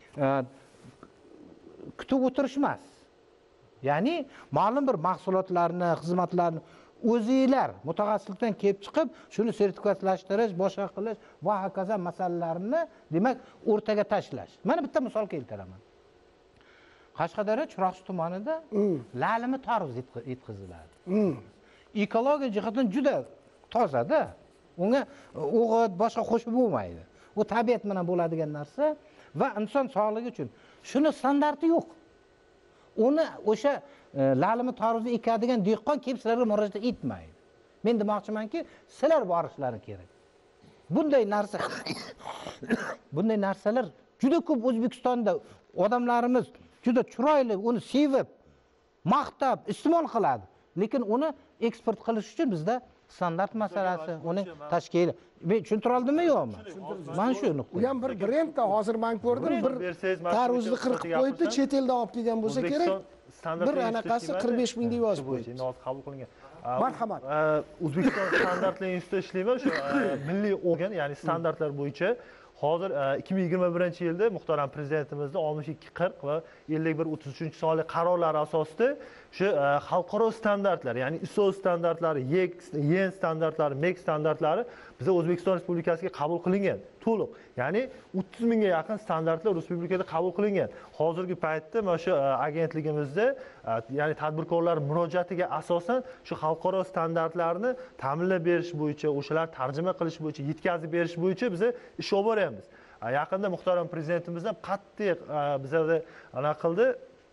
kutib o'tirish emas. Ya'ni ma'lum bir mahsulotlarni, xizmatlarni o'zinglar mutaxassislikdan kelib chiqib, shuni sertifikatlashtirish, boshqa qilish va hokazo masalalarni demak o'rtaga tashlash. Mana bitta misol keltiraman. Qashqadaryo Chiroqchi tumanida lalimi tarvuz yetkaziladi. Ekologiya jihatdan juda toza-da. Unga o'g'it, boshqa qo'shib bo'lmaydi. U tabiat bilan bo'ladigan narsa va inson sog'ligi uchun. Shuni standarti yo'q. Uni o'sha lalimi tarvuzni ekadigan dehqon kelib sizlarga murojaat etmaydi. Men demoqchimanki, sizlar borishlari kerak. Bunday narsa bunday narsalar juda ko'p O'zbekistonda odamlarimiz juda chiroyli uni sevib, maqtab, iste'mol qiladi. Lekin uni eksport qilish uchun bizda standart masalasi, uni tashkil. Men tushuntira oldimmi yo'qmi? Mana shu nuqta. U ham bir brendda hozir men ko'rdim, bir tarvuzni qirqib qo'yibdi, chet eldan olib kelgan bo'lsa kerak. Bir anaqasi qirq besh ming deb yozib qo'ydi. Hozir qabul qilingan. Marhamat. O'zbekiston standartlar institutida ishlayman, shu milliy organ, ya'ni standartlar bo'yicha hozir ikki ming yigirma birinchi yilda muhtaram prezidentimizning oltmish ikki qirq va ellik bir o'ttiz uchinchi sonli qarorlari asosida shu xalqaro standartlar, ya'ni I S O standartlari, Y E N standartlari, M E C standartlari biza O'zbekiston Respublikasiga qabul qilingan. To'liq. Ya'ni o'ttiz mingga yaqin standartlar respublikada qabul qilingan. Hozirgi paytda mana shu agentligimizda, ya'ni tadbirkorlar murojaatiga asosan shu xalqaro standartlarni ta'minlab berish bo'yicha, o'shalar tarjima qilish bo'yicha, yetkazib berish bo'yicha biz ish olib boryapmiz. Yaqinda muhtaram prezidentimizdan qattiq bizga ana qildi,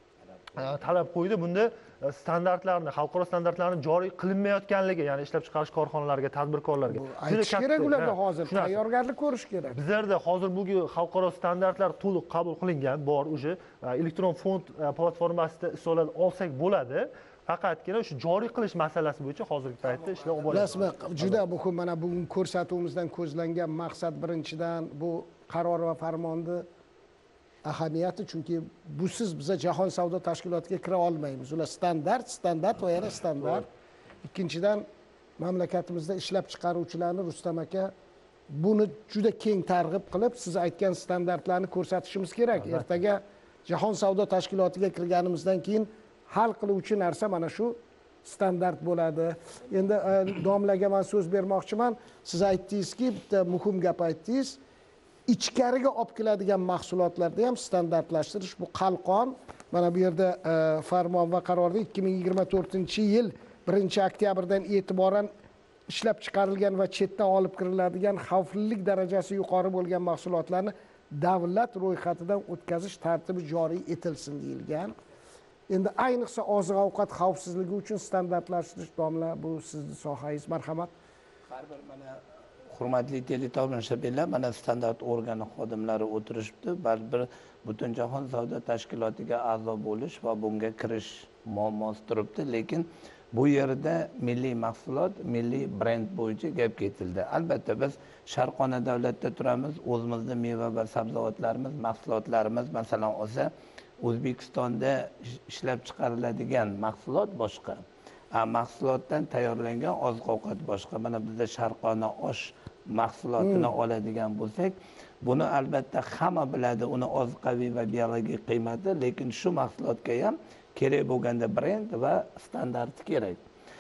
talab qo'ydi. Bunda standartlarni, xalqaro standartlarni joriy qilinmayotganligi, ya'ni ishlab chiqarish korxonalariga, tadbirkorlarga aytish kerak ularga hozir, tayyorgarlik ko'rish kerak. Bizlarda hozir bu xalqaro standartlar to'liq qabul qilingan, bor o'sha elektron fond platformasida isolab olsak bo'ladi. Faqatgina o'sha joriy qilish masalasi bo'yicha hozirgi paytda ishlar olib boryapmiz. Bilasizmi, juda muhim. Mana bugun ko'rsatuvimizdan ko'zlangan maqsad birinchidan bu qaror va farmonni ahamiyati, chunki busiz biza jahon savdo tashkilotiga kira olmaymiz. Ular standart, standart va yana standart. Ikkinchidan, mamlakatimizda ishlab chiqaruvchilarni Rustam aka buni juda keng targ'ib qilib, siz aytgan standartlarni ko'rsatishimiz kerak. Ertaga jahon savdo tashkilotiga kirganimizdan keyin hal qiluvchi narsa mana shu standart bo'ladi. Endi domlaga men so'z bermoqchiman. Siz aytdingizki, bitta muhim gap aytdingiz. Ichkariga olib keladigan mahsulotlarda ham standartlashtirish bu qalqon. Mana bu yerda farmon va qarorda ikki ming yigirma to'rtinchi yil birinchi oktyabrdan e'tiboran ishlab chiqarilgan va chetdan olib kiriladigan xavflilik darajasi yuqori bo'lgan mahsulotlarni davlat ro'yxatidan o'tkazish tartibi joriy etilsin deyilgan. Endi ayniqsa oziq-ovqat xavfsizligi uchun standartlashtirish, domla, bu sizning sohangiz. Marhamat. Har bir mana hurmatli teletomoshabinlar, mana standart organi xodimlari o'tirishibdi. Baribir butun jahon savdo tashkilotiga a'zo bo'lish va bunga kirish muammosi turibdi, lekin bu yerda milliy mahsulot, milliy brend bo'yicha gap ketildi. Albatta biz Sharqona davlatda turamiz, o'zimizning meva va sabzavotlarimiz, mahsulotlarimiz masalan olsa, O'zbekistonda ishlab chiqariladigan mahsulot boshqa, mahsulotdan tayyorlangan oziq-ovqat boshqa. Mana bizda Sharqona osh mahsulotini oladigan bo'lsak, buni albatta hamma biladi, uni oziqaviy va biologik qiymati, lekin shu mahsulotga ham kerak bo'lganda brend va standarti kerak.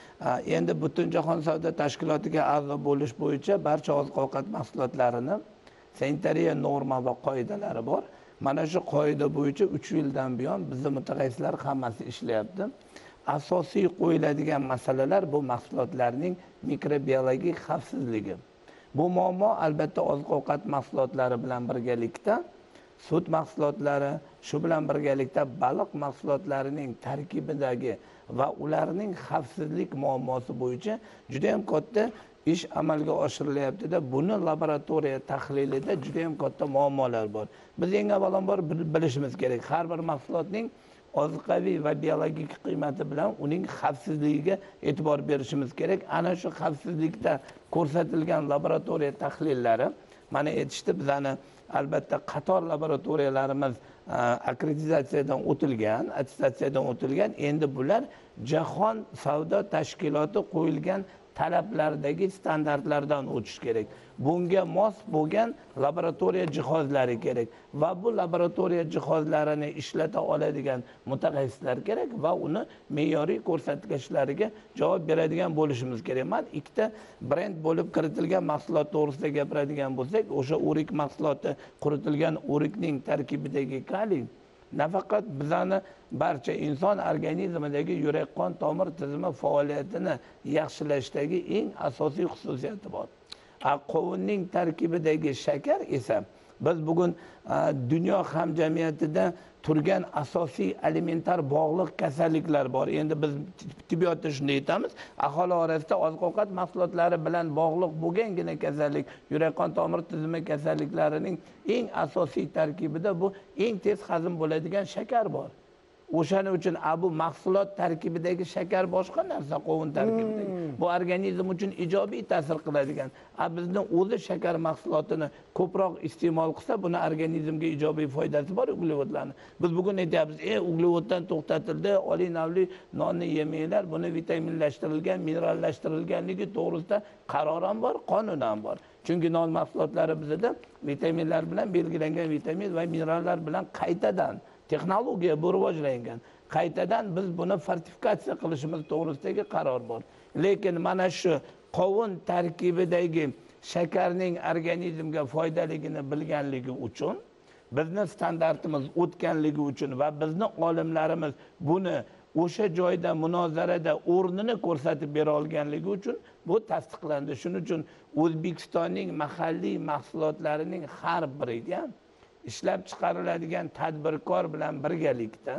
Endi butun jahon savdo tashkilotiga a'zo bo'lish bo'yicha barcha oziq-ovqat mahsulotlarini sanitariya norma va qoidalari bor. Mana shu qoida bo'yicha uch yildan buyon bizning mutaxassislar hammasi ishlayapti. Asosiy qo'yiladigan masalalar bu mahsulotlarning mikrobiologik xavfsizligi. Bu muammo albatta oziq-ovqat mahsulotlari bilan birgalikda sut mahsulotlari, shu bilan birgalikda baliq mahsulotlarining tarkibidagi va ularning xavfsizlik muammosi bo'yicha juda ham katta ish amalga oshirilyapti-da. Buni laboratoriya tahlilida juda ham katta muammolar bor. Biz eng avvalambor bilishimiz kerak, har bir mahsulotning oziqaviy va biologik qiymati bilan uning xavfsizligiga e'tibor berishimiz kerak. Ana shu xavfsizlikda ko'rsatilgan laboratoriya tahlillari, mana aytishdi, bizani albatta qator laboratoriyalarimiz akkreditatsiyadan o'tilgan, attestatsiyadan o'tilgan. Endi bular jahon savdo tashkiloti qo'yilgan talablardagi standartlardan o'tish kerak. Bunga mos bo'lgan laboratoriya jihozlari kerak va bu laboratoriya jihozlarini ishlata oladigan mutaxassislar kerak va uni me'yoriy ko'rsatkichlariga javob beradigan bo'lishimiz kerak. Men ikkita brend bo'lib kiritilgan mahsulot to'g'risida gapiradigan bo'lsak, o'sha o'rik mahsuloti quritilgan o'rikning tarkibidagi kaliy nafaqat bizani barcha inson organizmidagi yurak qon tomir tizimi faoliyatini yaxshilashdagi eng asosiy xususiyati bor. Qovunning tarkibidagi shakar esa biz bugun dunyo hamjamiyatida turgan asosiy alimentar bog'liq kasalliklar bor. Endi biz tibbiyotda shunday aytamiz, aholi orasida oziq-ovqat mahsulotlari bilan bog'liq bo'lgangina kasallik, yurak qon tomir tizimi kasalliklarining eng asosiy tarkibida bu eng tez hazm bo'ladigan shakar bor. O'shaning uchun bu mahsulot tarkibidagi shakar boshqa narsa, qovun tarkibidagi. Bu organizm uchun ijobiy ta'sir qiladigan. Bizning o'zi shakar mahsulotini ko'proq iste'mol qilsa, buni organizmga ijobiy foydasi bor uglevodlarni. Biz bugun aytyapmiz, "Ey, uglevoddan to'xtatildi, oliy navli nonni yemanglar, buni vitaminlashtirilgan, minerallashtirilganligi to'g'risida qaror ham bor, qonun ham bor." Chunki non mahsulotlari bizda vitaminlar bilan belgilangan vitamin va minerallar bilan qaytadan texnologiya bu rivojlangan. Qaytadan biz buni fortifikatsiya qilishimiz to'g'risidagi qaror bor. Lekin mana shu qovun tarkibidagi shakarning organizmga foydaligini bilganligi uchun, bizning standartimiz o'tganligi uchun va bizning olimlarimiz buni o'sha joyda munozarada o'rnini ko'rsatib bera olganligi uchun bu tasdiqlandi. Shuning uchun O'zbekistonning mahalliy mahsulotlarining har biriga ishlab chiqariladigan tadbirkor bilan birgalikda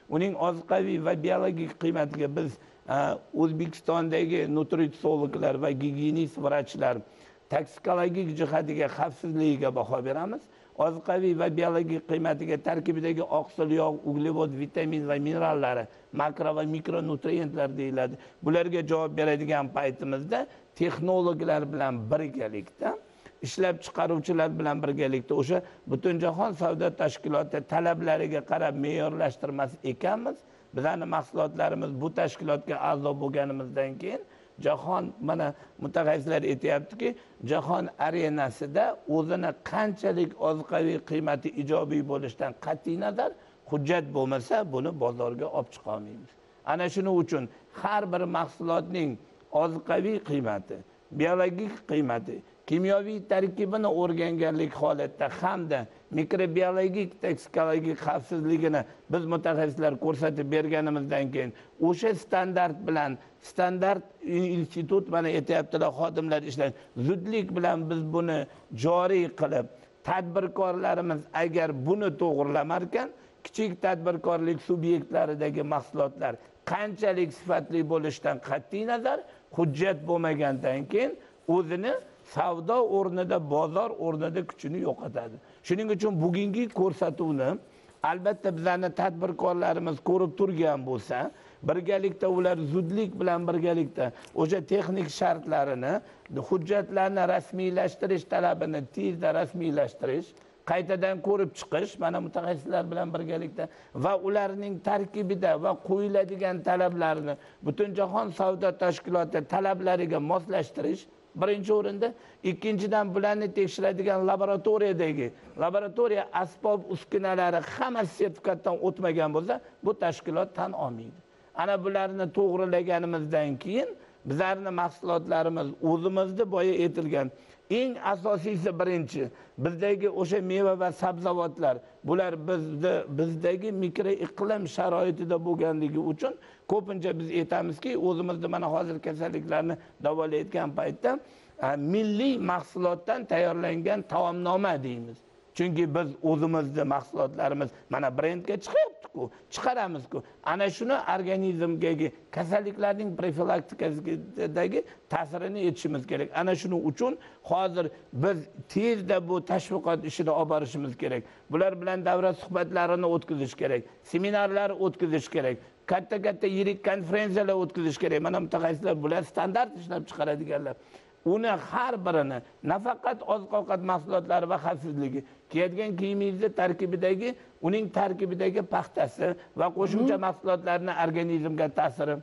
uning ozuqaviy va biologik qiymatiga biz O'zbekistondagi nutritsiologlar va gigiyenist vrachlar toksikologik jihatiga xavfsizligiga baho beramiz. Ozuqaviy va biologik qiymatiga tarkibidagi oqsil, yog', uglevod, vitamin va minerallari, makro va mikronutriyentlar deyiladi. Bularga javob beradigan paytimizda texnologlar bilan birgalikda, ishlab chiqaruvchilar bilan birgalikda o'sha Butunjahon savdo tashkiloti talablariga qarab me'yorlashtirmas ekanmiz. Bizning mahsulotlarimiz bu tashkilotga a'zo bo'lganimizdan keyin jahon, mana mutaxassislar aytayaptiki, jahon arenasida o'zini qanchalik ozuqaviy qiymati ijobiy bo'lishidan qat'iy nazar hujjat bo'lmasa, buni bozorga olib chiqa olmaymiz. Ana shuning uchun har bir mahsulotning ozuqaviy qiymati, biologik qiymati, kimyoviy tarkibini o'rganganlik holatda hamda mikrobiologik, toksikologik xavfsizligini biz mutaxassislar ko'rsatib berganimizdan keyin o'sha standart bilan standart institut mana aytayaptilar xodimlar ishlaydi. Zudlik bilan biz buni joriy qilib, tadbirkorlarimiz agar buni to'g'rilamar ekan, kichik tadbirkorlik subyektlaridagi mahsulotlar qanchalik sifatli bo'lishidan qat'iy nazar hujjat bo'lmagandan keyin o'zini savdo o'rnida, bozor o'rnida kuchini yo'qotadi. Shuning uchun bugungi ko'rsatuvni albatta bizlarning tadbirkorlarimiz ko'rib turgan bo'lsa, birgalikda ular zudlik bilan birgalikda o'sha texnik shartlarini, hujjatlarni rasmiylashtirish talabini tezda rasmiylashtirish, qaytadan ko'rib chiqish, mana mutaxassislar bilan birgalikda va ularning tarkibida va qo'yiladigan talablarni Butunjahon savdo tashkiloti talablariga moslashtirish birinchi o'rinda, ikkinchidan bularni tekshiradigan laboratoriyadagi laboratoriya asbob uskunalari hammasi sertifikatdan o'tmagan bo'lsa, bu tashkilot tan olmaydi. Ana bularni to'g'rilaganimizdan keyin bizlarning mahsulotlarimiz o'zimizda boya aytilgan eng asosiysi birinchi bizdagi o'sha meva va sabzavotlar, bular bizda bizdagi mikroiqlim sharoitida bo'lganligi uchun ko'pincha biz aytamizki, o'zimizda mana hozir kasalliklarni davolayotgan paytda milliy mahsulotdan tayyorlangan taomnoma deymiz. Chunki biz o'zimizda mahsulotlarimiz mana brendga chiqyapti-ku, chiqaramiz-ku. Ana shuni organizmdagi kasalliklarning profilaktikasiga ta'sirini yetishimiz kerak. Ana shuning uchun hozir biz tezda bu tashviqot ishini olib borishimiz kerak. Bular bilan davra suhbatlarini o'tkazish kerak, seminarlar o'tkazish kerak, katta-katta yirik konferensiyalar o'tkazish kerak. Mana mutaxassislar bular standart ishlab chiqaradiganlar. Uni har birini nafaqat oziq-ovqat mahsulotlari va xavfsizligi, kiyadigan kiyimingizni tarkibidagi, uning tarkibidagi paxtasi va qo'shimcha mahsulotlarning organizmga ta'siri,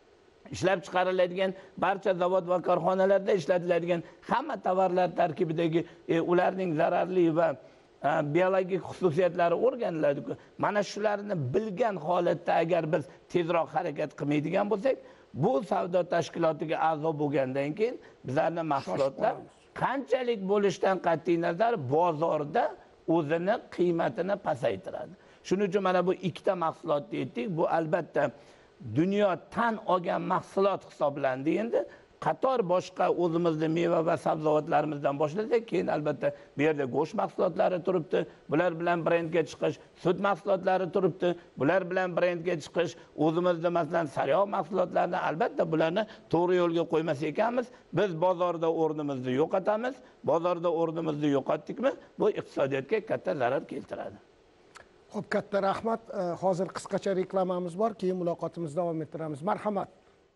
ishlab chiqariladigan barcha zavod va korxonalarda ishlatiladigan hamma tovarlar tarkibidagi e, ularning zararli va biologik xususiyatlari o'rganiladi. Mana shularni bilgan holatda agar biz tezroq harakat qilmaydigan bo'lsak, bu savdo tashkilotiga a'zo bo'lgandan keyin bizlarning mahsulotlar qanchalik bo'lishidan qat'iy nazar bozorda o'zini qiymatini pasaytiradi. Shuning uchun mana bu ikkita mahsulotni aytdik. Bu albatta dunyo tan olgan mahsulot hisoblandi. Endi qator boshqa o'zimizning meva va sabzavotlarimizdan boshlasak, keyin albatta bu yerda go'sht mahsulotlari turibdi. Bular bilan brendga chiqish, sut mahsulotlari turibdi. Bular bilan brendga chiqish, o'zimizda masalan sariyog' mahsulotlarini albatta bularni to'g'ri yo'lga qo'ymas ekanmiz. Biz bozorda o'rnimizni yo'qotamiz. Bozorda o'rnimizni yo'qotdikmi, bu iqtisodiyotga katta zarar keltiradi. Xo'p, katta rahmat. Hozir qisqacha reklamamiz bor, keyin muloqotimizni davom ettiramiz. Marhamat.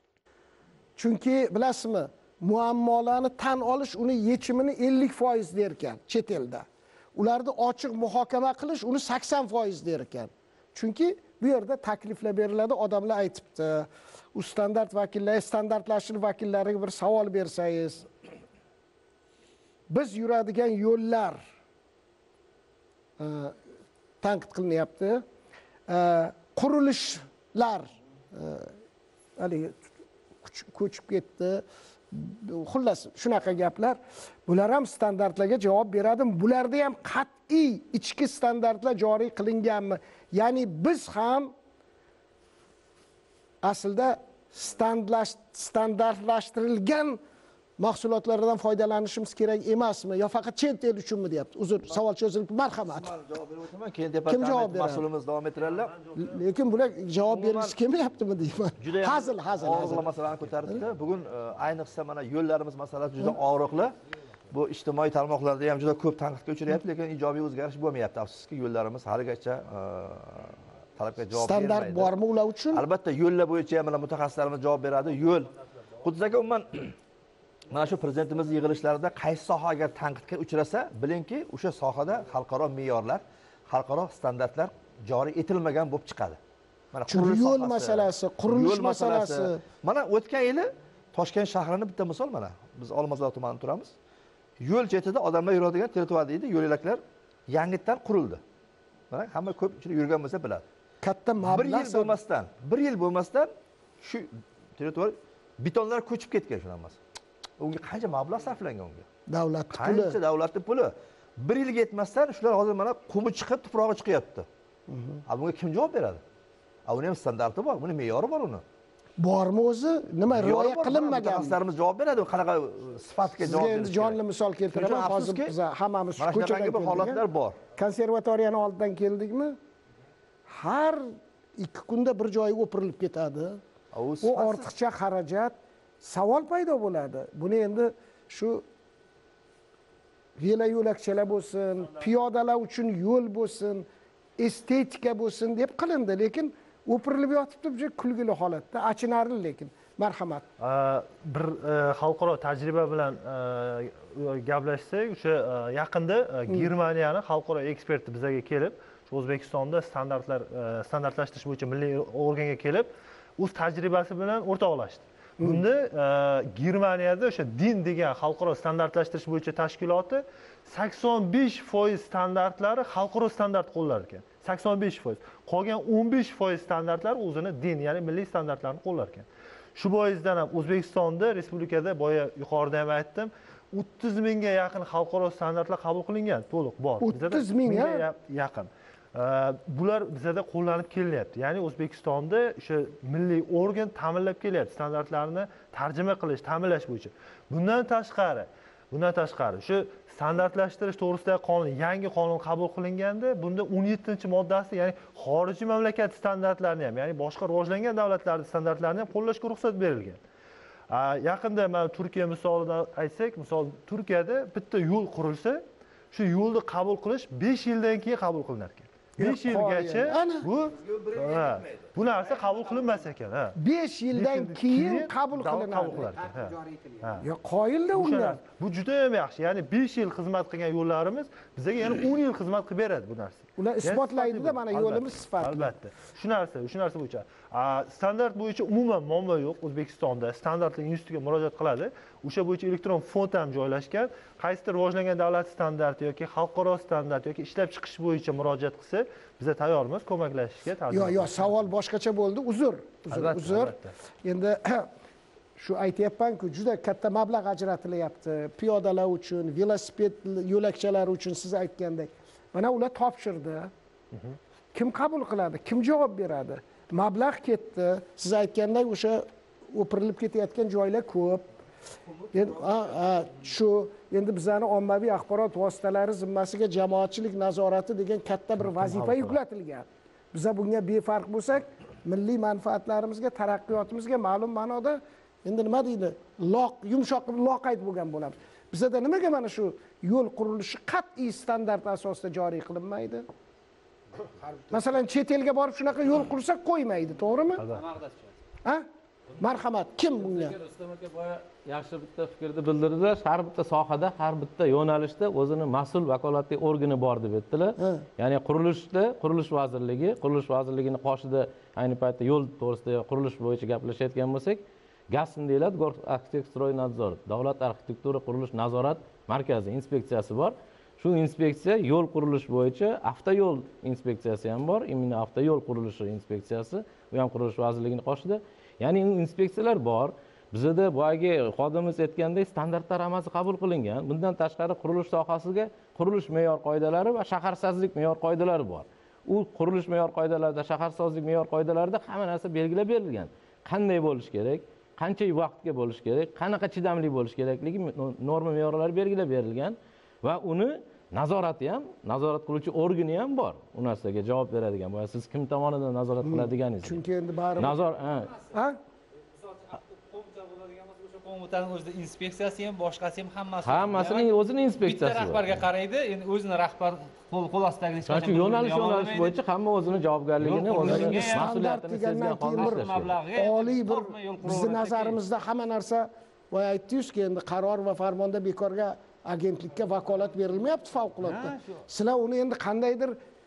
Chunki bilasizmi, muammolarni tan olish uni yechimini ellik foiz der ekan chet elda. Ularni ochiq muhokama qilish uni sakson foiz der ekan. Chunki bu yerda takliflar beriladi, odamlar aytibdi. U standart vakillari, standartlashtirish vakillariga bir savol bersangiz, biz yuradigan yo'llar e, tanqid qilinyapti. E, qurilishlar e, ko'chib ketdi. Xullas, shunaqa gaplar. Bular ham standartlarga javob beradi. Bularda ham qat'iy ichki standartlar joriy qilinganmi? Ya'ni biz ham aslida standartlashtirilgan mahsulotlaridan foydalanishimiz kerak emasmi yo faqat chet el uchunmi deyapti. Uzr, savol cho'zilibdi. Marhamat. Javob berib o'taman. Keyin javob departament beradi? mas'ulimiz davom ettiradilar. Lekin bular javob bergisi kelmayaptimi deyman. Juda ham Hazil, hazil, og'riqli hazil. masalani ko'taribdi. Bugun e, ayniqsa mana yo'llarimiz masalasi juda og'riqli. Bu ijtimoiy tarmoqlarda ham juda ko'p tanqidga uchrayapti, lekin ijobiy o'zgarish bo'lmayapti. Afsuski yo'llarimiz haligacha e, talabga javob bermaydi. Standart bormi ular uchun? Albatta yo'llar bo'yicha ham mutaxassislarimiz javob beradi. Yo'l Qudus aka umuman mana shu prezidentimiz yig'ilishlarida qaysi soha agar tanqidga uchrasa, bilingki, o'sha sohada xalqaro me'yorlar, xalqaro standartlar joriy etilmagan bo'lib chiqadi. Mana Chunki yo'l sohasi, masalasi, qurilish yo'l masalasi. Mana o'tgan yili Toshkent shahrini bitta misol mana. Biz Olmazor tumanida turamiz. Yo'l chetida odamlar yuradigan trotuar deydi, yo'laklar yangitdan qurildi. Mana hamma ko'p ichida yurgan bo'lsa biladi. Katta Bir mablag' yil bo'lmasdan, bir yil bo'lmasdan shu trotuar betonlar ko'chib ketgan shundan emas. Unga qancha mablag' sarflangan unga? davlat puli. Qancha davlatning puli? Bir yilga yetmasdan shular hozir mana qumi chiqib, tuprog'i chiqyapti. A bunga kim javob beradi? A uni ham standarti bor, buni me'yori bor uni. Bormi o'zi? Nima rioya qilinmagan? Mutaxassislarimiz javob beradi, qanaqa sifatga javob Sizga endi berish. jonli misol keltiraman. Shuning uchun Hozir afsuski, biz hammamiz mana ko'chadan shunaqangi bir holatlar bor. Konservatoriyani oldidan keldikmi? Har ikki kunda bir joyga o'pirilib ketadi. U ortiqcha xarajat, savol paydo bo'ladi. Buni endi shu yo'la yo'lakchalar bo'lsin, piyodalar uchun yo'l bo'lsin, estetika bo'lsin deb qilindi, lekin o'pirilib yotibdi, bu kulgili holatda, achinarli lekin. Marhamat. Bir xalqaro tajriba bilan gaplashsak, o'sha yaqinda Germaniyani xalqaro eksperti bizga kelib, O'zbekistonda standartlar standartlashtirish bo'yicha milliy organga kelib, o'z tajribasi bilan o'rtoqlashdi. Bunda Germaniyada o'sha din degan xalqaro standartlashtirish bo'yicha tashkiloti sakson besh foiz standartlari xalqaro standart qo'llar ekan. sakson besh foiz. Qolgan o'n besh foiz standartlar o'zini din, ya'ni milliy standartlarni qo'llar ekan. Shu boisdan ham O'zbekistonda, respublikada boya yuqorida ham aytdim, o'ttiz mingga yaqin xalqaro standartlar qabul qilingan, to'liq bor. o'ttiz mingga yaqin. Bular bizada qo'llanib kelyapti. Ya'ni O'zbekistonda o'sha milliy organ ta'minlab kelyapti standartlarni tarjima qilish, ta'minlash bo'yicha. Bundan tashqari, bundan tashqari shu standartlashtirish to'g'risidagi qonun, yangi qonun qabul qilinganda, bunda o'n yettinchi moddasi, ya'ni xorijiy mamlakat standartlarini ham, ya'ni boshqa rivojlangan davlatlarning standartlarini ham qo'llashga ruxsat berilgan. Yaqinda mana Turkiya misolidan aytsak, misol Turkiyada bitta yo'l qurilsa, shu yo'lni qabul qilish besh yildan keyin qabul qilinar ekan. besh yilgacha bu bu narsa qabul qilinmas ekan, ha. besh yildan keyin qabul qilinadi. Yo, qoyilda ular. Bu juda ham yaxshi. Ya'ni besh yil xizmat qilgan yo'llarimiz bizga yana o'n yil xizmat qilib beradi bu narsa. Ular isbotlaydi-da, mana yo'limiz sifatli. Albatta. Shu narsa, shu narsa bo'yicha. Standart bo'yicha umuman muammo yo'q. O'zbekistonda standartlar institutiga murojaat qiladi. O'sha bo'yicha elektron fond ham joylashgan. Qaysidir rivojlangan davlat standarti yoki xalqaro standart yoki ishlab chiqish bo'yicha murojaat qilsa, biz tayyormiz ko'maklashishga. Yo'q, yo'q, savol boshqacha bo'ldi. Uzr, uzr, uzr. Endi shu aytayapman-ku, juda katta mablag' ajratilyapti. Piyodalar uchun, velosiped yo'lakchalari uchun siz aytgandek. Mana ular topshirdi. Kim qabul qiladi? Kim javob beradi? Mablag' ketdi. Siz aytgandek o'sha o'pirilib ketayotgan joylar ko'p. Endi shu endi bizning ommaviy axborot vositalari zimmasiga jamoatchilik nazorati degan katta bir vazifa yuklatilgan. Biz bunga befarq bo'lsak, milliy manfaatlarimizga, taraqqiyotimizga ma'lum ma'noda endi nima deydi? Loq, yumshoq, loqayd bo'lgan bo'lamiz. Bizda nimaga mana shu yo'l qurilishi qat'iy standart asosida joriy qilinmaydi? Masalan, chet elga borib shunaqa yo'l qursak qo'ymaydi, to'g'rimi? Ha? Marhamat, kim bunga? Yaxshi bitta fikrni bildirdilar. Har bitta sohada, har bitta yo'nalishda o'zini mas'ul vakolatli organi bor deb aytdilar. Ya'ni qurilishda Qurilish vazirligi, Qurilish vazirligining qoshida ayni paytda yo'l to'g'risida qurilish bo'yicha gaplashayotgan bo'lsak, GASN deyiladi, Arxitektstroy nadzor, Davlat arxitektura qurilish nazorat markazi inspeksiyasi bor. Shu inspeksiya yo'l qurilish bo'yicha avtoyo'l inspeksiyasi ham bor, immuniy avtoyo'l qurilishi inspeksiyasi, bu ham Qurilish vazirligining qoshida. Ya'ni inspeksiyalar bor. Bizda boyagi xodimimiz aytgandek standartlar hammasi qabul qilingan. Bundan tashqari qurilish sohasiga qurilish me'yor qoidalari va shaharsozlik me'yor qoidalari bor. U qurilish me'yor qoidalarida, shaharsozlik me'yor qoidalarida hamma narsa belgilab berilgan. Qanday bo'lish kerak, qancha vaqtga bo'lishi kerak, qanaqa chidamli bo'lishi kerakligi norma me'yorlari belgilab berilgan va uni nazorati ham, nazorat qiluvchi organi ham bor. U narsaga javob beradigan. Bu siz kim tomonidan nazorat qiladiganingiz. Chunki endi baribir Nazor, ha. ha? Qo'mitaning o'zida inspeksiyasi ham, boshqasi ham hammasi. Hammasining o'zining inspeksiyasi bitta bor. rahbarga qaraydi, endi o'zini rahbar qo'l qo'l ostidagi hech Shuning uchun yo'nalish yo'nalish bo'yicha hamma o'zini javobgarligini, o'zining standart mas'uliyatini degandan sezgan keyin holda bir ishlash kerak. oliy bir bizni nazarimizda hamma narsa boya aytdingizki, endi qaror va farmonda bekorga agentlikka vakolat berilmayapti favqulodda. Sizlar uni endi qandaydir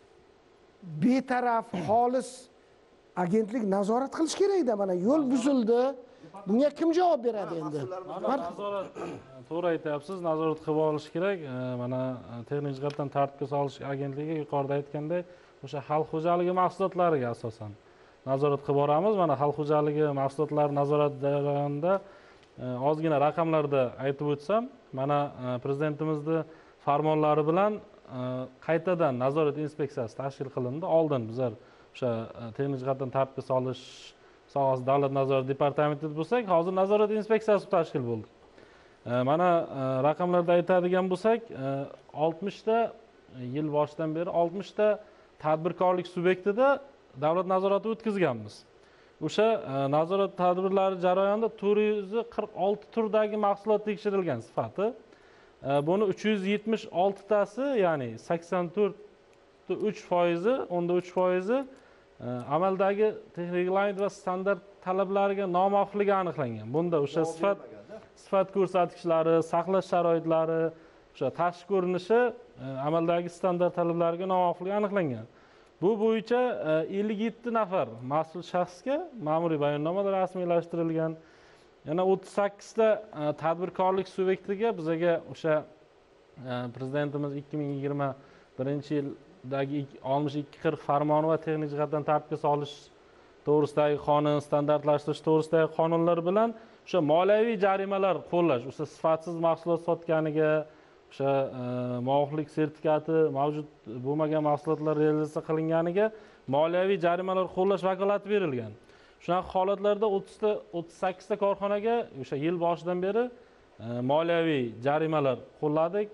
betaraf, xolis agentlik nazorat qilish kerak-da. Mana yo'l buzildi. Bunga kim javob beradi endi? Nazorat to'g'ri aytyapsiz, nazorat qilib olish kerak. Mana texnik jihatdan tartibga solish agentligi yuqorida aytganday, o'sha xalq xo'jaligi mahsulotlariga asosan nazorat qilib boramiz. Mana xalq xo'jaligi mahsulotlari nazorat jarayonida ozgina raqamlarda aytib o'tsam, mana prezidentimizning farmonlari bilan qaytadan nazorat inspeksiyasi tashkil qilindi. Oldin bizlar o'sha texnik jihatdan tartibga solish sohasida davlat nazorat departamenti bo'lsak, hozir nazorat inspeksiyasi tashkil bo'ldi. Mana raqamlarda aytadigan bo'lsak, oltmishta yil boshidan beri oltmishta tadbirkorlik subyektida davlat nazorati o'tkazganmiz. O'sha nazorat tadbirlari jarayonida to'rt yuz qirq olti turdagi mahsulot tekshirilgan sifati. Buni uch yuz yetmish olti tasi, ya'ni sakson to'rt uch foizi, o'nda uch foizi amaldagi texnik reglament va standart talablariga noma'qulligi aniqlangan. Bunda o'sha sifat sifat ko'rsatkichlari, saqlash sharoitlari, o'sha tashqi ko'rinishi amaldagi standart talablariga noma'qulligi aniqlangan. Bu bo'yicha ellik yetti nafar mas'ul shaxsga ma'muriy bayonnomalar rasmiylashtirilgan. Yana o'ttiz sakkizta tadbirkorlik subyektiga bizaga o'sha prezidentimiz ikki ming yigirma birinchi yildagi oltmish ikki qirq farmoni va texnik jihatdan tartibga solish to'g'risidagi qonun, standartlashtirish to'g'risidagi qonunlar bilan o'sha moliyaviy jarimalar qo'llash, o'sha sifatsiz mahsulot sotganiga, o'sha muvofiqlik sertifikati mavjud bo'lmagan mahsulotlar realizatsiya qilinganiga moliyaviy jarimalar qo'llash vakolati berilgan. Shunaqa holatlarda o'ttizta o'ttiz sakkizta korxonaga o'sha yil boshidan beri moliyaviy jarimalar qo'lladik.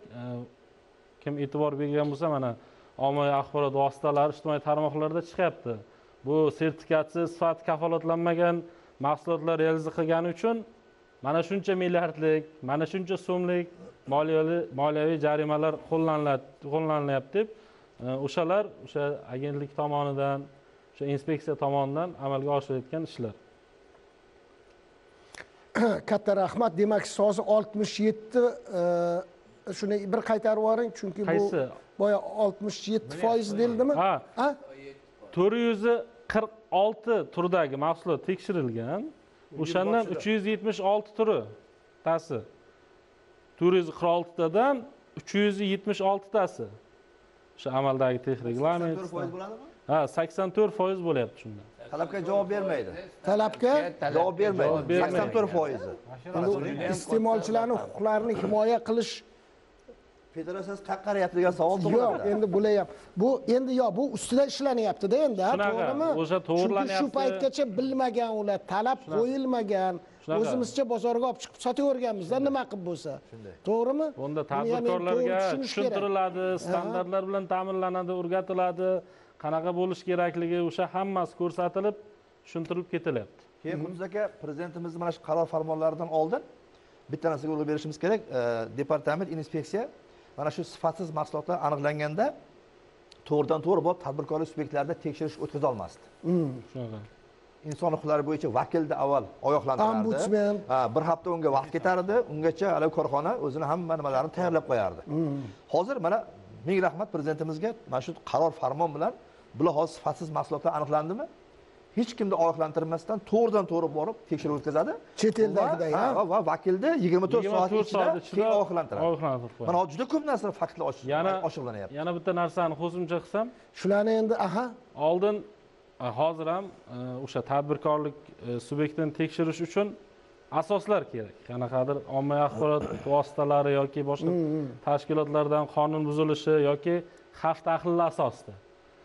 Kim e'tibor bergan bo'lsa, mana ommaviy axborot vositalari, ijtimoiy tarmoqlarda chiqyapti. Bu sertifikatsiz, sifati kafolatlanmagan mahsulotlar realizatsiya qilgani uchun mana shuncha milliardlik, mana shuncha so'mlik moliyaviy moliyaviy jarimalar qo'llanilyapti deb o'shalar o'sha agentlik tomonidan, o'sha inspeksiya tomonidan amalga oshirilayotgan ishlar. Katta rahmat. Demak, hozir oltmish yetti shuni bir qaytarib yuboring, chunki bu boya oltmish yetti foiz deildimi? Ha. to'rt yuz qirq olti turdagi mahsulot tekshirilgan. O'shandan uch yuz yetmish olti turi tasi. to'rt yuz qirq olti tadan uch yuz yetmish olti tasi o'sha amaldagi texnik reglament. sakson to'rt foiz bo'ladimi? Ha, sakson to'rt foiz bo'lyapti shunda. Talabga javob bermaydi. Talabga javob bermaydi. sakson to'rt foiz. iste'molchilarning huquqlarini himoya qilish federatsiyasi qaqqaryapti degan savol tug'iladi. Yo'q, endi bo'layap. Bu endi yo bu ustida ishlanyapti-da endi, to'g'rimi? O'sha to'g'irlanyapti. Shu paytgacha bilmagan ular, talab qo'yilmagan. O'zimizcha bozorga olib chiqib sotaverganmiz-da, nima qilib bo'lsa. To'g'rimi? Bunda tadbirkorlarga tushuntiriladi, standartlar bilan ta'minlanadi, o'rgatiladi, qanaqa bo'lish kerakligi o'sha hammasi ko'rsatilib, tushuntirib ketilyapti. Keyin Qudus aka, prezidentimiz mana shu qaror farmonlaridan oldin bitta narsaga urg'u berishimiz kerak. Departament, inspeksiya mana shu sifatsiz mahsulotlar aniqlanganda to'g'ridan to'g'ri bo'lib tadbirkorlik subyektlarida tekshirish o'tkaza olmasdi. Shunaqa. Inson huquqlari bo'yicha vakilni avval ogohlantirardi. Ombudsman. Ha, bir hafta unga vaqt ketardi, ungacha hali korxona o'zini hamma nimalarini tayyorlab qo'yardi. Hozir mana ming rahmat prezidentimizga mana shu qaror farmon bilan bular hozir sifatsiz mahsulotlar aniqlandimi? Hech kimni ogohlantirmasdan to'g'ridan to'g'ri borib tekshiruv o'tkazadi. Chet eldagiday, ha? Va vakilni yigirma to'rt soat ichida keyin ogohlantiradi. Ogohlantiradi. Mana juda ko'p narsa faktlar oshirlanyapti. Yana bitta narsani qo'shimcha qilsam, shularni endi aha, oldin hozir ham o'sha tadbirkorlik subyektini tekshirish uchun asoslar kerak. Qanaqadir ommaviy axborot vositalari yoki boshqa tashkilotlardan qonun buzilishi yoki xavf tahlili asosida.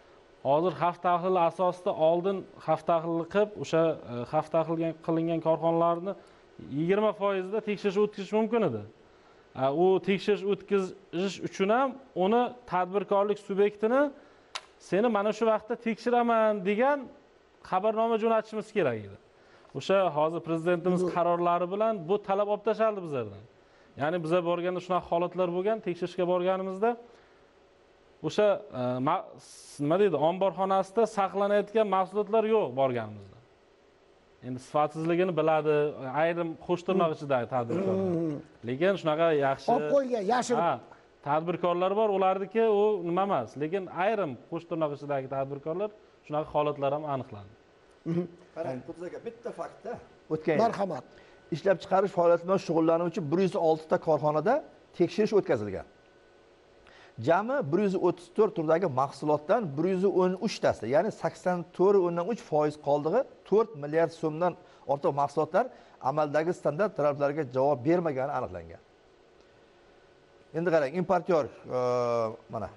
hozir xavf tahlili asosida oldin xavf tahlili qilib o'sha xavf tahlil qilingan korxonalarni yigirma foizda tekshirish o'tkazish mumkin edi. U tekshirish o'tkazish uchun ham uni tadbirkorlik subyektini seni mana shu vaqtda tekshiraman degan xabarnoma jo'natishimiz kerak edi. O'sha hozir prezidentimiz qarorlari bilan bu talab olib tashlandi bizlardan. Ya'ni bizlar borganda shunaqa holatlar bo'lgan, tekshirishga borganimizda o'sha nima deydi, omborxonasida saqlanayotgan mahsulotlar yo'q borganimizda. Endi sifatsizligini biladi, ayrim qo'sh tirnoq ichidagi tadbirkorlar. Lekin shunaqa yaxshi olib qo'ygan, yashirib. Ha, tadbirkorlar bor, ularniki u nima emas, lekin ayrim qo'sh tirnoq ichidagi tadbirkorlar shunaqa holatlar ham aniqlandi. Qarang, Qudus aka, bitta faktda o'tgan yil Marhamat. ishlab chiqarish faoliyati bilan shug'ullanuvchi bir yuz olti ta korxonada tekshirish o'tkazilgan. Jami bir yuz o'ttiz to'rt turdagi mahsulotdan bir yuz o'n uch tasi, ya'ni sakson to'rt o'ndan uch foiz qoldig'i to'rt milliard so'mdan ortiq mahsulotlar amaldagi standart talablarga javob bermagani aniqlangan. Endi qarang, importyor mana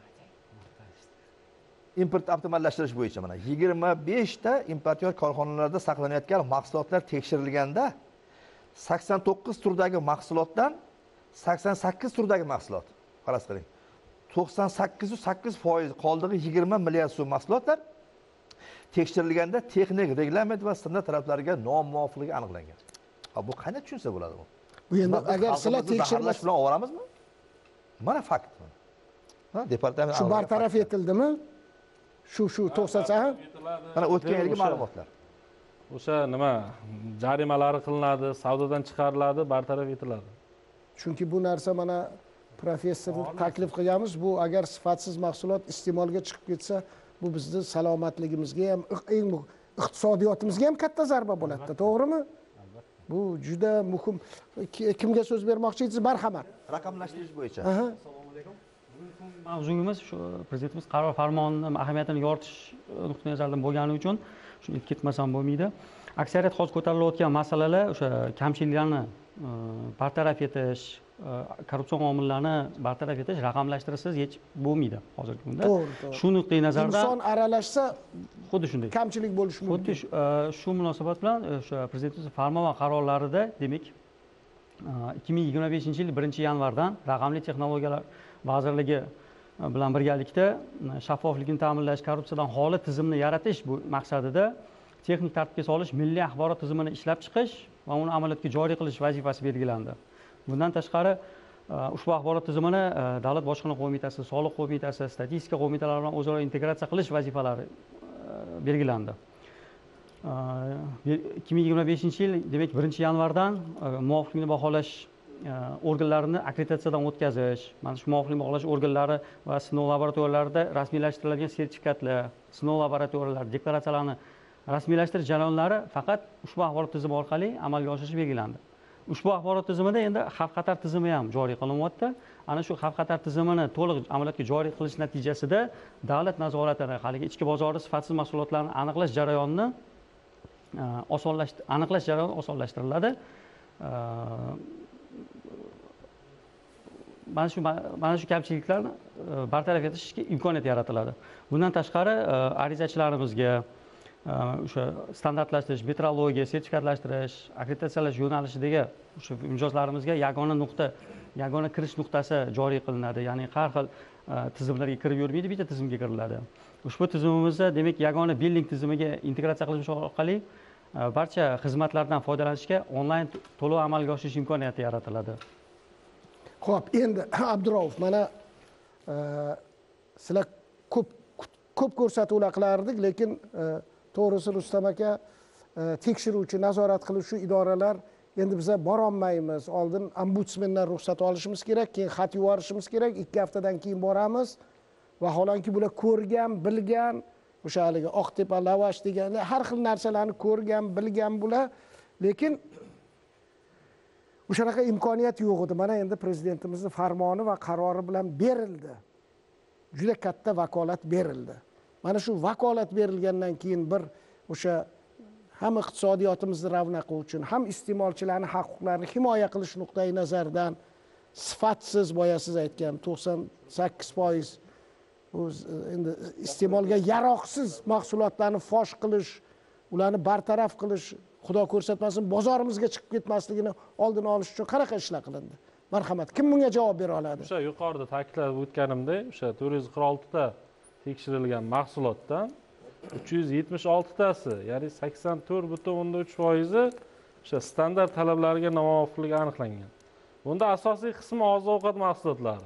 import optimallashtirish bo'yicha mana yigirma besh ta importyor korxonalarda saqlanayotgan mahsulotlar tekshirilganda sakson to'qqiz turdagi mahsulotdan sakson sakkiz turdagi mahsulot, faraz qiling, to'qson sakkiz sakkiz foiz qoldig'i yigirma milliard so'm mahsulotlar tekshirilganda texnik reglament va standart talablariga nomuvofiqligi aniqlangan. Ha, bu qanday tushunsa bo'ladi bu? Bu endi agar sizlar tekshirmas bilan ovoramizmi? Mana fakt. Ha, departament shu bartaraf etildimi? Shu shu to'xtatsa ham mana o'tgan yilgi ma'lumotlar. O'sha nima jarimalari qilinadi, savdodan chiqariladi, bartaraf etiladi. Chunki bu narsa mana professorni taklif qilganmiz, bu agar sifatsiz mahsulot iste'molga chiqib ketsa, bu bizning salomatligimizga ham, eng iqtisodiyotimizga ham katta zarba bo'ladi, to'g'rimi? Bu juda muhim. Kimga so'z bermoqchi edingiz? Marhamat. Raqamlashtirish bo'yicha. Mavzuyimiz shu prezidentimiz qaror farmonining ahamiyatini yoritish nuqtai nazaridan bo'lgani uchun shuni aytib ketmasam bo'lmaydi. Aksariyat hozir ko'tarilayotgan masalalar o'sha kamchiliklarni bartaraf etish, korrupsion omillarni bartaraf etish raqamlashtirishsiz yechib bo'lmaydi hozirgi kunda. To'g'ri. Shu nuqtai nazardan inson aralashsa xuddi shunday kamchilik bo'lishi mumkin. Xuddi shu munosabat bilan o'sha prezidentimiz farmon va qarorlarida, demak, ikki ming yigirma beshinchi yil birinchi yanvardan raqamli texnologiyalar vazirligi bilan birgalikda shaffoflikni ta'minlash, korrupsiyadan xoli tizimni yaratish bu maqsadida texnik tartibga solish, milliy axborot tizimini ishlab chiqish va uni amaliyotga joriy qilish vazifasi belgilandi. Bundan tashqari ushbu axborot tizimini Davlat bojxona qo'mitasi, soliq qo'mitasi, statistika qo'mitalari bilan o'zaro integratsiya qilish vazifalari belgilandi. ikki ming yigirma beshinchi yil, demak, birinchi yanvardan muvofiqlikni baholash organlarini akkreditatsiyadan o'tkazish, mana shu muvofiqlik baholash organlari va sinov laboratoriyalarida rasmiylashtirilgan sertifikatlar, sinov laboratoriyalari deklaratsiyalarni rasmiylashtirish jarayonlari faqat ushbu axborot tizimi orqali amalga oshirish belgilandi. Ushbu axborot tizimida endi xavf-xatar tizimi ham joriy qilinyapti. Ana shu xavf-xatar tizimini to'liq amaliyotga joriy qilish natijasida davlat nazoratini, haligi ichki bozorda sifatsiz mahsulotlarni aniqlash jarayonini osonlashtir, aniqlash jarayoni osonlashtiriladi. Mana shu mana shu kamchiliklarni bartaraf etishga imkoniyat yaratiladi. Bundan tashqari arizachilarimizga o'sha standartlashtirish, metrologiya, sertifikatlashtirish, akkreditatsiyalash yo'nalishidagi o'sha mijozlarimizga yagona nuqta, yagona kirish nuqtasi joriy qilinadi. Ya'ni har xil tizimlarga kirib yurmaydi, bitta tizimga kiriladi. Ushbu tizimimizda, demak, yagona billing tizimiga integratsiya qilish orqali barcha xizmatlardan foydalanishga onlayn to'lov amalga oshirish imkoniyati yaratiladi. Xo'p, endi Abdurauf, mana sizlar ko'p ko'p ko'rsatuvlar qilardik, lekin to'g'risi Rustam aka, tekshiruvchi, nazorat qiluvchi idoralar endi biza bora olmaymiz. Oldin ombudsmendan ruxsat olishimiz kerak, keyin xat yuborishimiz kerak, ikki haftadan keyin boramiz. Vaholanki bular ko'rgan, bilgan, o'sha haligi Oqtepa lavash degan har xil narsalarni ko'rgan, bilgan bular, lekin o'shanaqa imkoniyat yo'q edi. Mana endi prezidentimizning farmoni va qarori bilan berildi. Juda katta vakolat berildi. Mana shu vakolat berilgandan keyin bir o'sha ham iqtisodiyotimizni ravnaqi uchun, ham iste'molchilarning haq-huquqlarini himoya qilish nuqtai nazaridan sifatsiz, boya siz aytgan to'qson sakkiz foiz o'z endi iste'molga yaroqsiz mahsulotlarni fosh qilish, ularni bartaraf qilish, xudo ko'rsatmasin bozorimizga chiqib ketmasligini oldini olish uchun qanaqa ishlar qilindi? Marhamat, kim bunga javob bera oladi? O'sha yuqorida ta'kidlab o'tganimdek, o'sha to'rt yuz qirq olti ta tekshirilgan mahsulotdan uch yuz yetmish olti tasi, ya'ni sakson to'rt butun o'ndan uch foizi o'sha standart talablariga nomuvofiqligi aniqlangan. Bunda asosiy qismi oziq-ovqat mahsulotlari.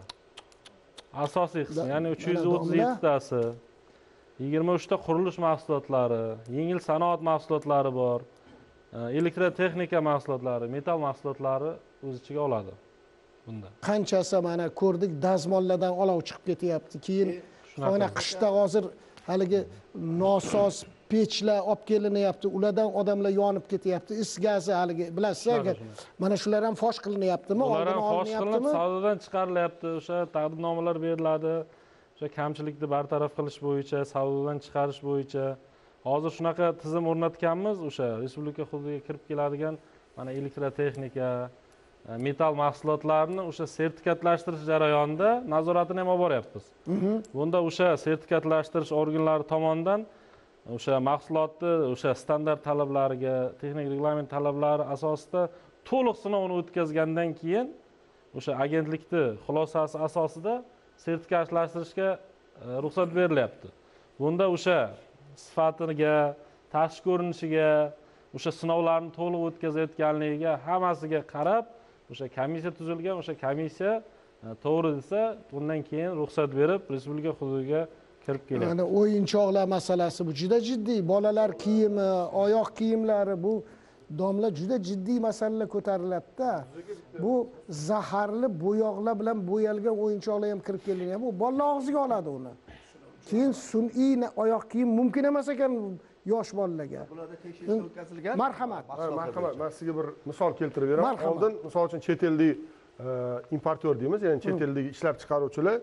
Asosiy qismi, ya'ni uch yuz o'ttiz yetti tasi, yigirma uch ta qurilish mahsulotlari, yengil sanoat mahsulotlari bor, elektrotexnika mahsulotlari, metal mahsulotlari o'z ichiga oladi. Bunda Qanchasi mana ko'rdik, dazmollardan olov chiqib ketyapti. Keyin mana qishda hozir haligi nosoz pechlar olib kelinyapti, ulardan odamlar yonib ketyapti. Is gazi haligi bilasiz agar. Mana shular ham fosh qilinyaptimi? Ular ham fosh qilinib, olinyaptimi? savdodan chiqarilyapti. O'sha taqdimnomalar beriladi. O'sha kamchilikni bartaraf qilish bo'yicha, savdodan chiqarish bo'yicha. Hozir shunaqa tizim o'rnatganmiz, o'sha respublika hududiga kirib keladigan mana elektrotexnika, metal mahsulotlarini o'sha sertifikatlashtirish jarayonida nazoratini ham olib boryapmiz. Bunda o'sha sertifikatlashtirish organlari tomonidan o'sha mahsulotni o'sha standart talablariga, texnik reglament talablari asosida to'liq sinovni o'tkazgandan keyin o'sha agentlikni xulosasi asosida sertifikatlashtirishga ruxsat berilyapti. Bunda o'sha sifatiga, tashqi ko'rinishiga, o'sha sinovlarni to'liq o'tkazayotganligiga hammasiga qarab o'sha komissiya tuzilgan, o'sha komissiya to'g'ri desa, bundan keyin ruxsat berib respublika hududiga kirib keladi. Mana o'yinchoqlar masalasi bu juda jiddiy. Bolalar kiyimi, oyoq kiyimlari bu domla juda jiddiy masalalar ko'tariladida. Bu zaharli bo'yoqlar bilan bo'yalgan o'yinchoqlar ham kirib kelingan. Bu bolalar og'ziga oladi uni. Keyin sun'iy oyoq kiyim mumkin emas ekan yosh bolalarga. Bularda tekshirish o'tkazilgan. Marhamat. Marhamat, men sizga bir misol keltirib beraman. Oldin, misol uchun chet ellik importyor deymiz, ya'ni chet eldagi ishlab chiqaruvchilar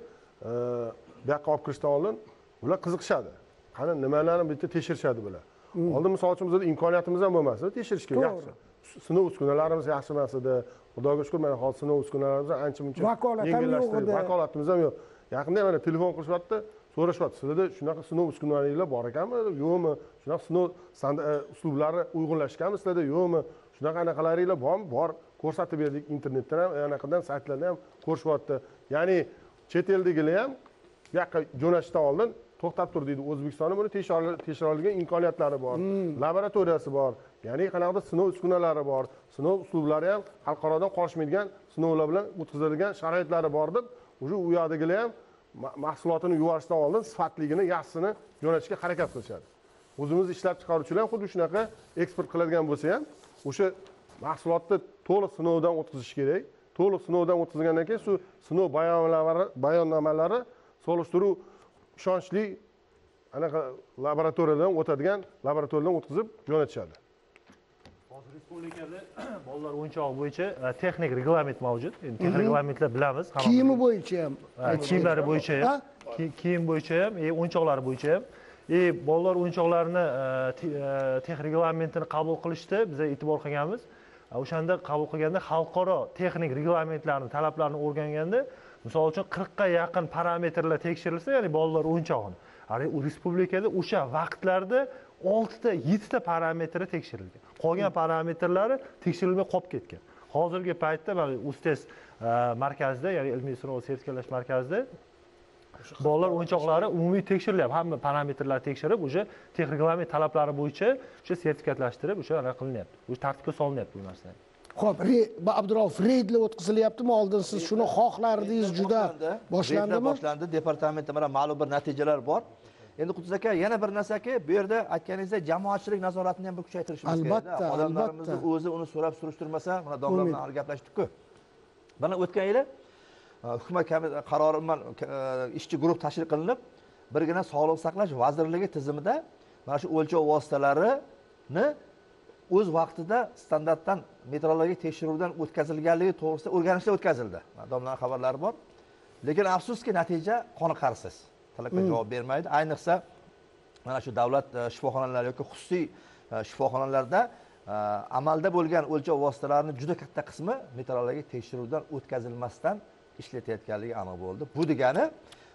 bu yoqqa olib kirishdan oldin ular qiziqishadi. Qani nimalarni bitta tekshirishadi bular. Oldin misol uchun bizda imkoniyatimiz ham bo'lmasa, tekshirishga yaxshi. Sinov uskunalarimiz yaxshi emas edi. Xudoga shukr, mana hozir sinov uskunalarimiz ancha-muncha yengillashtirildi. Vakolatimiz ham yo'q. Yaqinda mana telefon qilishyapti, so'rashyapti. Sizlarda shunaqa sinov uskunalaringiz bor ekanmi, yo'qmi? Shunaqa sinov uslublari uyg'unlashganmi sizlarda, yo'qmi? Shunaqa anaqalaringiz bormi? Bor. Ko'rsatib berdik internetdan ham, anaqadan saytlardan ham ko'rishyapti. Ya'ni chet eldagilar ham bu yoqqa jo'nashdan oldin to'xtab tur deydi. O'zbekistonda buni tekshira oladigan imkoniyatlari bor, laboratoriyasi bor. Ya'ni qanaqadir sinov uskunalari bor, sinov uslublari ham xalqarodan qolishmaydigan sinovlar bilan o'tkaziladigan sharoitlari bor deb, o'sha u yoqdagilar ham mahsulotini yuvarishdan oldin sifatligini, yaxshisini jo'natishga harakat qilishadi. O'zimiz ishlab chiqaruvchilar xuddi shunaqa eksport qiladigan bo'lsa ham, o'sha mahsulotni to'liq sinovdan o'tkazish kerak. To'liq sinovdan o'tkazgandan keyin shu sinov bayonnomalari, bayonnomalari solishtiruv ishonchli anaqa laboratoriyadan o'tadigan laboratoriyadan o'tkazib jo'natishadi. Hozir respublikada bolalar o'yinchog'i bo'yicha texnik reglament mavjud. Endi texnik reglamentlar bilamiz. Kiyimi bo'yicha ham, kiyimlari bo'yicha ham, kiyim bo'yicha ham, o'yinchoqlari bo'yicha ham. E bolalar o'yinchoqlarini texnik reglamentini qabul qilishda biz e'tibor qilganmiz. O'shanda qabul qilganda xalqaro texnik reglamentlarni, talablarini o'rganganda, misol uchun qirqqa yaqin parametrlar tekshirilsa, ya'ni bolalar o'yinchog'ini, respublikada o'sha vaqtlarda oltita, yettita parametri tekshirilgan. Qolgan parametrlari tekshirilmay qolib ketgan. Hozirgi paytda mana USTES markazida, ya'ni ilmiy sinov sertifikatlash markazida bolalar o'yinchoqlari umumiy tekshirilyapti. Hamma parametrlar tekshirib, o'sha texnik reglament talablari bo'yicha o'sha sertifikatlashtirib, o'sha anaqa qilinyapti. O'sha tartibga solinyapti bu narsa. Xo'p, Abdurauf, reydlar o'tkazilyaptimi? Oldin siz shuni xohlardingiz, juda boshlandimi? Boshlandi. Departamentda mana ma'lum bir natijalar bor. Endi Qudus aka, yana bir narsaki, bu yerda aytganingizdek jamoatchilik nazoratini ham bir kuchaytirishimiz kerak. Albatta, odamlarimizni o'zi uni so'rab surishtirmasa, mana domla bilan gaplashdik-ku. Mana o'tgan yili hukumat qarori bilan ishchi guruh tashkil qilinib, birgina Sog'liqni saqlash vazirligi tizimida mana shu o'lchov vositalarini o'z vaqtida standartdan metrologik tekshiruvdan o'tkazilganligi to'g'risida o'rganishlar o'tkazildi. Domlaning xabarlari bor. Lekin afsuski natija qoniqarsiz. Talabga javob bermaydi. Ayniqsa mana shu davlat shifoxonalari yoki xususiy shifoxonalarda amalda bo'lgan o'lchov vositalarining juda katta qismi metrologik tekshiruvdan o'tkazilmasdan ishlatayotganligi aniq bo'ldi. Bu degani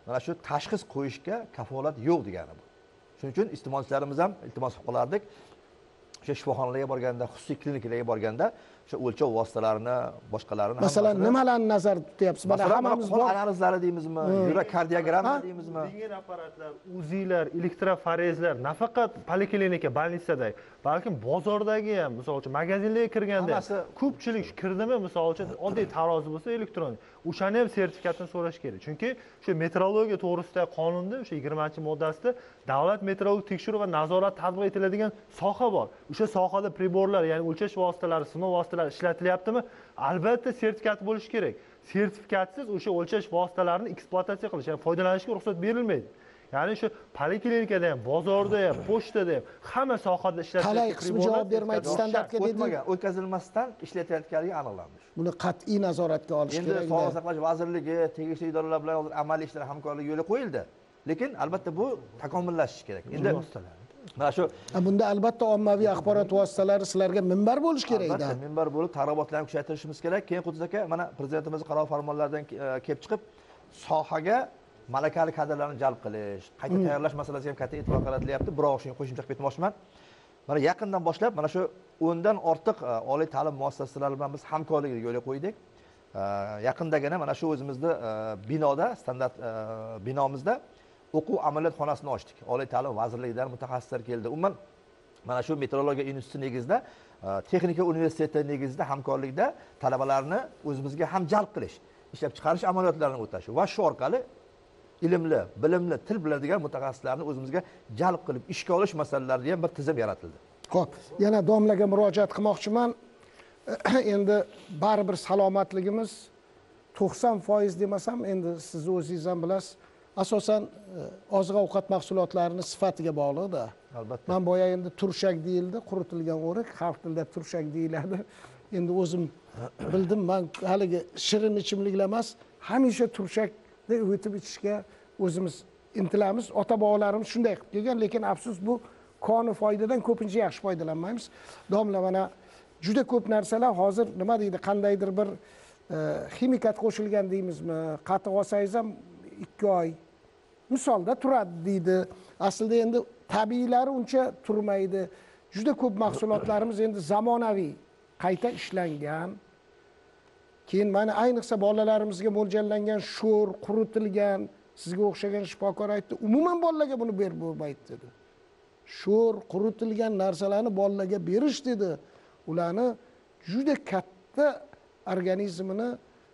mana shu tashxis qo'yishga kafolat yo'q degani bu. Shuning uchun iste'molchilarimiz ham iltimos qilib qolardik. O'sha shifoxonalarga borganda, xususiy klinikalarga borganda o'sha o'lchov vositalarini, boshqalarini masalan nimalarni nazarda tutyapsiz? Mana hammamiz qon analizlari deymizmi, yurak kardiogramma deymizmi? Rentgen apparatlar, uzilar, elektroforezlar nafaqat poliklinika, больницада, balkim bozordagi ham, misol uchun magazinlarga kirganda ko'pchilik kirdimi, misol uchun oddiy tarozi bo'lsa elektron, o'shani ham sertifikatini so'rash kerak. Chunki shu metrologiya to'g'risida qonunda o'sha yigirmanchi moddasida davlat metrologik tekshiruv va nazorat tatbiq etiladigan soha bor. O'sha sohada priborlar, ya'ni o'lchash vositalari, sinov vositalari ishlatilyaptimi? Albatta sertifikati bo'lishi kerak. Sertifikatsiz o'sha o'lchash vositalarini ekspluatatsiya qilish, ya'ni foydalanishga ruxsat berilmaydi. Ya'ni shu poliklinikada ham, bozorda ham, pochtada ham, hamma sohada ishlatish. Qalay qismi javob bermaydi standartga dedi. O'tmagan, o'tkazilmasdan ishlatayotganligi aniqlandi. Buni qat'iy nazoratga olish kerak. Endi Sog'liqni saqlash vazirligi, tegishli idoralar bilan hozir amaliy ishlar hamkorligi yo'lga qo'yildi. Lekin albatta bu takomillashishi kerak. Endi mana shu bunda albatta ommaviy axborot vositalari sizlarga minbar bo'lish kerak-da. Albatta minbar bo'lib, targ'ibotlarni kuchaytirishimiz kerak. Keyin Qudus aka mana prezidentimiz qaror farmonlaridan kelib chiqib, sohaga malakali kadrlarni jalb qilish, qayta tayyorlash masalasiga ham katta e'tibor qaratilyapti. Biroq shunga qo'shimcha qilib ketmoqchiman. Mana yaqindan boshlab mana shu o'ndan ortiq oliy ta'lim muassasalari bilan biz hamkorlikni yo'lga qo'ydik. Yaqindagina mana shu o'zimizda binoda, standart binomizda o'quv amaliyot xonasini ochdik. Oliy ta'lim vazirligidan mutaxassislar keldi. Umuman mana shu meteorologiya instituti negizida, texnika universiteti negizida hamkorlikda talabalarni o'zimizga ham jalb qilish, ishlab chiqarish amaliyotlarini o'tash va shu orqali ilmli, bilimli, til biladigan mutaxassislarni o'zimizga jalb qilib ishga olish masalalarida ham bir tizim yaratildi. Xo'p, yana domlaga murojaat qilmoqchiman. Endi baribir salomatligimiz to'qson foiz demasam, endi siz o'zingiz ham bilasiz, asosan oziq ovqat mahsulotlarining sifatiga bog'liq-da. Albatta. Men boya endi turshak deyildi, quritilgan o'rik, xalq tilida turshak deyiladi. Endi o'zim bildim, men haligi shirin ichimliklar emas, hamisha turshakni o'tib ichishga o'zimiz intilamiz. Ota-bobolarimiz shunday qilib kelgan, lekin afsus bu qoni foydadan ko'pincha yaxshi foydalanmaymiz. Domla mana juda ko'p narsalar hozir nima deydi, qandaydir bir ximikat qo'shilgan deymizmi, qatiq olsangiz ham ikki oy misolda turadi deydi. Aslida endi tabiiylari uncha turmaydi. Juda ko'p mahsulotlarimiz endi zamonaviy, qayta ishlangan. Keyin mana ayniqsa bolalarimizga mo'ljallangan sho'r, quritilgan, sizga o'xshagan shifokor aytdi, umuman bolalarga buni berib bo'lmaydi dedi. Sho'r, quritilgan narsalarni bolalarga berish dedi. Ularni juda katta organizmini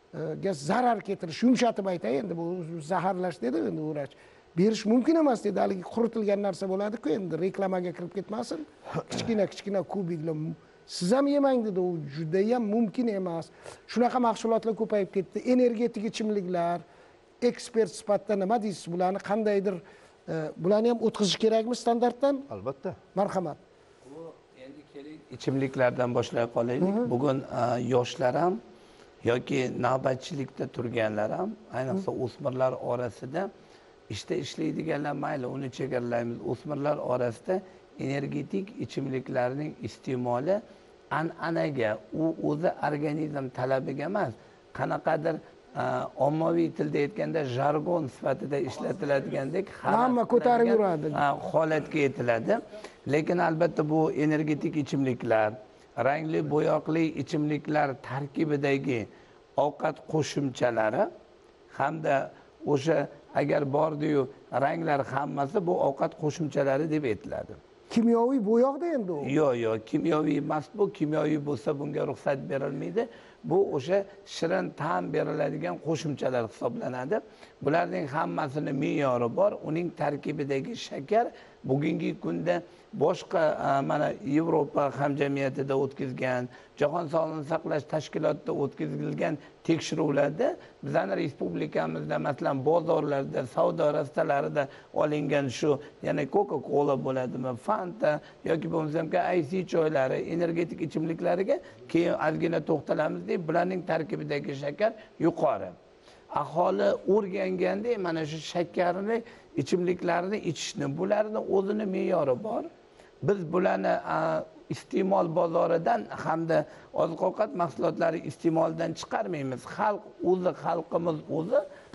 ga zarar keltirish, yumshatib aytay, endi bu zaharlash dedi endi vrach. Berish mumkin emas dedi. Haligi quritilgan narsa bo'ladi-ku, endi reklamaga kirib ketmasin. Kichkina kichkina kubiklar siz ham yemang dedi. U juda ham mumkin emas. Shunaqa mahsulotlar ko'payib ketdi. Energetik ichimliklar, ekspert sifatida nima deysiz? Bularni qandaydir bularni ham o'tkazish kerakmi standartdan? Albatta. Marhamat. Bu endi kerak ichimliklardan boshlay qolaylik. Bugun yoshlar ham yoki navbatchilikda turganlar ham, ayniqsa o'smirlar orasida ishda ishlaydiganlar mayli, uni chegaralaymiz. O'smirlar orasida energetik ichimliklarning iste'moli an'anaga, u o'zi organizm talabiga emas, qanaqadir ommaviy tilda aytganda jargon sifatida ishlatiladigandek hamma ko'tarib yuradi. Holatga yetiladi. Lekin albatta bu energetik ichimliklar, rangli bo'yoqli ichimliklar tarkibidagi ovqat qo'shimchalari hamda o'sha agar bordi-yu ranglar hammasi bu ovqat qo'shimchalari deb aytiladi. Kimyoviy bo'yoqda endi u. Yo'q, yo'q, kimyoviy emas bu. Kimyoviy bo'lsa bunga ruxsat berilmaydi. Bu o'sha shirin ta'm beriladigan qo'shimchalar hisoblanadi. Bularning hammasini me'yori bor. Uning tarkibidagi shakar bugungi kunda boshqa mana Yevropa hamjamiyatida o'tkazgan, Jahon sog'liqni saqlash tashkilotida o'tkazilgan tekshiruvlarda bizning respublikamizda masalan bozorlarda, savdo rastalarida olingan shu, ya'ni Coca-Cola bo'ladimi, Fanta yoki bo'lmasam I C choylari, energetik ichimliklariga keyin ozgina to'xtalamiz deb, bularning tarkibidagi shakar yuqori. Aholi o'rganganda mana shu shakarli ichimliklarni ichishni, bularni o'zini me'yori bor. Biz bularni iste'mol bozoridan hamda oziq-ovqat mahsulotlari iste'moldan chiqarmaymiz. Xalq o'zi, xalqimiz o'zi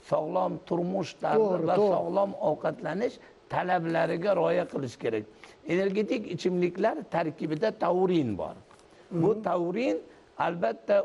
sog'lom turmush tarzi To'g'ri, va to'g'ri. sog'lom ovqatlanish talablariga rioya qilish kerak. Energetik ichimliklar tarkibida taurin bor. Bu taurin albatta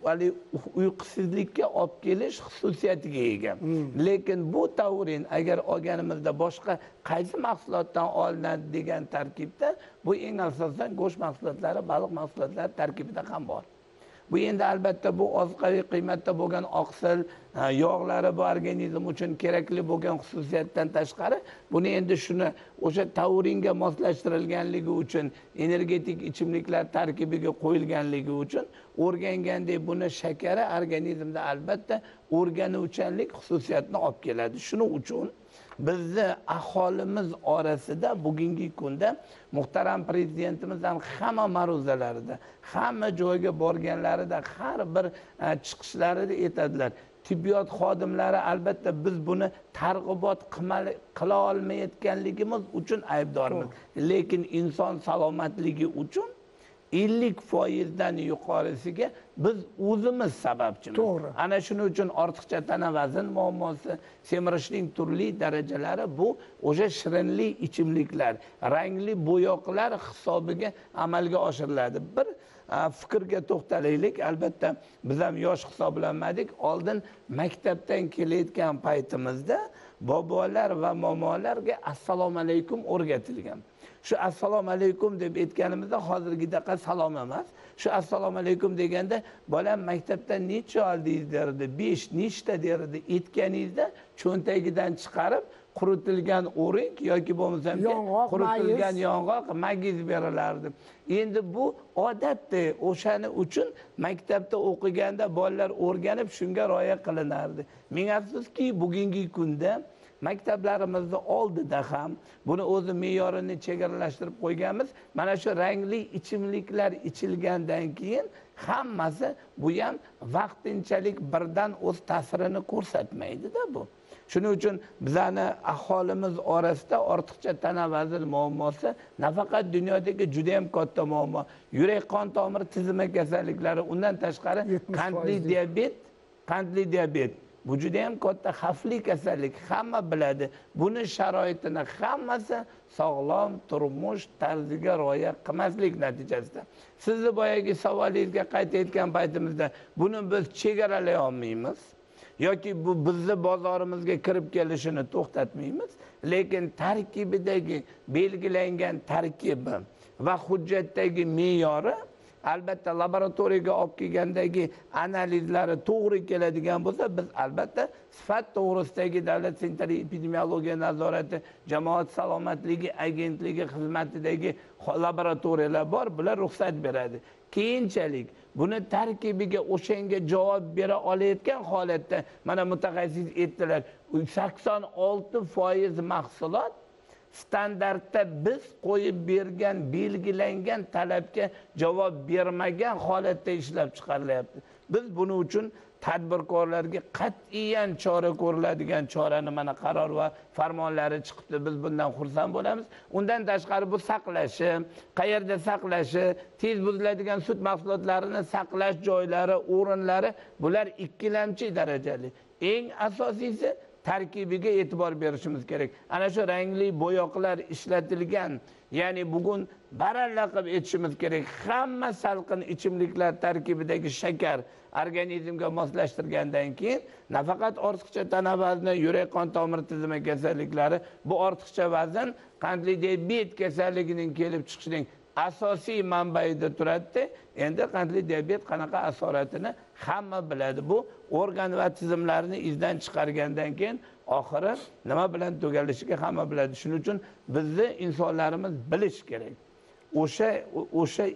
uyqusizlikka olib kelish xususiyatiga ega. Lekin bu taurin agar olganimizda boshqa qaysi mahsulotdan olinadi degan tarkibda, bu eng asosan go'sht mahsulotlari, baliq mahsulotlari tarkibida ham bor. Bu endi albatta bu ozuqaviy qiymatda bo'lgan oqsil, yog'lari bu organizm uchun kerakli bo'lgan xususiyatdan tashqari, buni endi shuni o'sha tauringa moslashtirilganligi uchun, energetik ichimliklar tarkibiga qo'yilganligi uchun o'rgangandek buni shakari organizmda albatta o'rganuvchanlik xususiyatini olib keladi. Shuning uchun bizni aholimiz orasida bugungi kunda muhtaram prezidentimizdan hamma ma'ruzalarida, hamma joyga borganlarida, har bir chiqishlarida aytadilar. Tibbiyot xodimlari albatta biz buni targ'ibot qila olmayotganligimiz uchun aybdormiz. Lekin inson salomatligi uchun ellik foizdan yuqorisiga biz o'zimiz sababchimiz. To'g'ri. Ana shuning uchun ortiqcha tana vazn muammosi, semirishning turli darajalari bu o'sha shirinli ichimliklar, rangli bo'yoqlar hisobiga amalga oshiriladi. Bir fikrga to'xtalaylik. Albatta biz ham yosh hisoblanmadik. Oldin maktabdan kelayotgan paytimizda bobolar va momolarga assalomu alaykum o'rgatilgan. Shu assalomu alaykum deb aytganimizda hozirgidaqa salom emas. Shu assalomu alaykum deganda bolam maktabdan necha oldingiz derdi, besh nechta derdi. Aytganingizda cho'ntagidan chiqarib quritilgan o'rik yoki bo'lmasam quritilgan yong'oq magiz berilardi. Endi bu odatda o'shani uchun maktabda o'qiganda bolalar o'rganib shunga rioya qilinardi. Ming afsuski bugungi kunda maktablarimizning oldida ham buni o'zi me'yorini chegaralashtirib qo'yganmiz. Mana shu rangli ichimliklar ichilgandan keyin hammasi bu ham vaqtinchalik birdan o'z ta'sirini ko'rsatmaydi-da bu. Shuning uchun bizani aholimiz orasida ortiqcha tana vazn muammosi nafaqat dunyodagi juda ham katta muammo. Yurak qon tomir tizimi kasalliklari, undan tashqari qandli diabet, qandli diabet bu juda ham katta xavfli kasallik, hamma biladi. Buni sharoitini hammasi sog'lom turmush tarziga rioya qilmaslik natijasida. Sizni boyagi savolingizga qaytayotgan paytimizda buni biz chegaralay olmaymiz yoki bu bizni bozorimizga kirib kelishini to'xtatmaymiz, lekin tarkibidagi belgilangan tarkibi va hujjatdagi me'yori albatta laboratoriyaga olib kelgandagi analizlari to'g'ri keladigan bo'lsa, biz albatta sifat to'g'risidagi davlat sanitariya epidemiologiya nazorati, jamoat salomatligi agentligi xizmatidagi laboratoriyalar bor, bular ruxsat beradi. Keyinchalik buni tarkibiga o'shanga javob bera olayotgan holatda mana mutaxassis aytdilar, sakson olti foiz mahsulot standartda biz qo'yib bergan, belgilangan talabga javob bermagan holatda ishlab chiqarilyapti. Biz buning uchun tadbirkorlarga qat'iyan chora ko'riladigan chorani mana qaror va farmonlari chiqibdi. Biz bundan xursand bo'lamiz. Undan tashqari bu saqlashi, qayerda saqlashi, tez buziladigan sut mahsulotlarini saqlash joylari, o'rinlari bular ikkilamchi darajali. Eng asosiysi tarkibiga e'tibor berishimiz kerak. Ana shu rangli bo'yoqlar ishlatilgan, ya'ni bugun baralla qilib aytishimiz kerak. Hamma salqin ichimliklar tarkibidagi shakar organizmga moslashtirgandan keyin nafaqat ortiqcha tana vazni, yurak qon tomir tizimi kasalliklari, bu ortiqcha vazn qandli diabet kasalligining kelib chiqishining asosiy manbaida turadi. Endi qandli diabet qanaqa asoratini hamma biladi. Bu organ va tizimlarni izdan chiqargandan keyin oxiri nima bilan tugallishiga hamma biladi. Shuning uchun bizni insonlarimiz bilish kerak. O'sha o'sha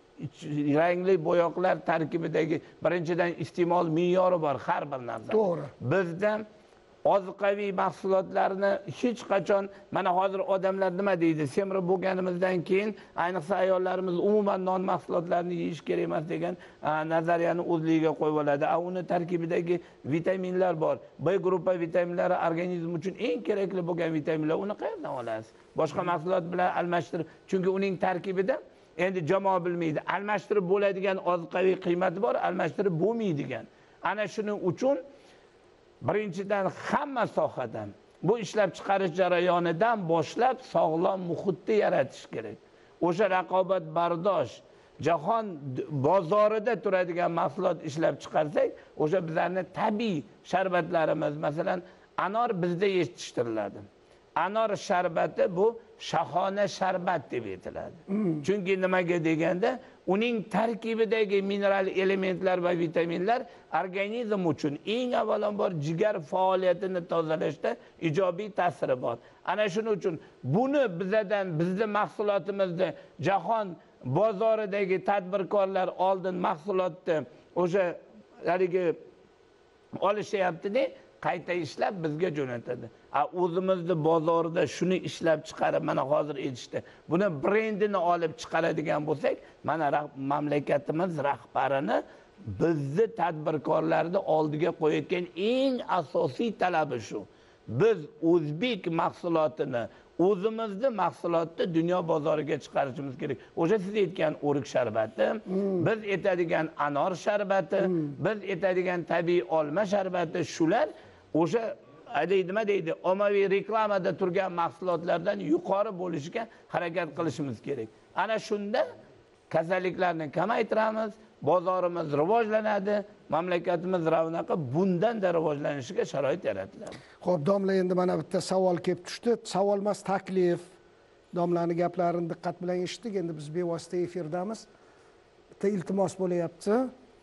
rangli bo'yoqlar tarkibidagi birinchidan iste'mol me'yori bor har bir narsa. To'g'ri. Bizda ozuqaviy mahsulotlarni hech qachon, mana hozir odamlar nima deydi, semirib bo'lganimizdan keyin ayniqsa ayollarimiz umuman non mahsulotlarini yeyish kerak emas degan nazariyani o'zligiga qo'yib oladi. A uni tarkibidagi vitaminlar bor. B guruhi vitaminlari organizm uchun eng kerakli bo'lgan vitaminlar. Uni qayerdan olasiz? Boshqa mahsulot bilan almashtirib, chunki uning tarkibida endi jamoa bilmaydi. Almashtirib bo'ladigan ozuqaviy qiymati bor, almashtirib bo'lmaydigan. Ana shuning uchun birinchidan hamma sohadan bu ishlab chiqarish jarayonidan boshlab sog'lom muhitni yaratish kerak. O'sha raqobatbardosh jahon bozorida turadigan mahsulot ishlab chiqarsak, o'sha bizlarning tabiiy sharbatlarimiz, masalan, anor bizda yetishtiriladi. Anor sharbati bu shahona sharbat deb aytiladi. Chunki nimaga deganda, uning tarkibidagi mineral elementlar va vitaminlar organizm uchun eng avvalambor jigar faoliyatini tozalashda ijobiy ta'siri bor. Ana shuning uchun buni bizdan, bizning mahsulotimizni jahon bozoridagi tadbirkorlar oldin mahsulotni o'sha haligi olishyapti-da, qayta ishlab bizga jo'natadi. A o'zimizni bozorida shuni ishlab chiqarib, mana hozir aytishdi. Buni brendini olib chiqaradigan bo'lsak, mana mamlakatimiz rahbarini bizni tadbirkorlarni oldiga qo'yayotgan eng asosiy talabi shu. Biz o'zbek mahsulotini, o'zimizni mahsulotni dunyo bozoriga chiqarishimiz kerak. O'sha siz aytgan o'rik sharbati, biz aytadigan anor sharbati, biz aytadigan tabiiy olma sharbati, shular o'sha nima deydi, ommaviy reklamada turgan mahsulotlardan yuqori bo'lishiga harakat qilishimiz kerak. Ana shunda kasalliklarni kamaytiramiz, bozorimiz rivojlanadi, mamlakatimiz ravnaqi bundan-da rivojlanishiga sharoit yaratiladi. Xo'p, domla, endi mana bitta savol kelib tushdi. Savol emas, taklif. Domlaning gaplarini diqqat bilan eshitdik. Endi biz bevosita efirdamiz. Bitta iltimos bo'layapti.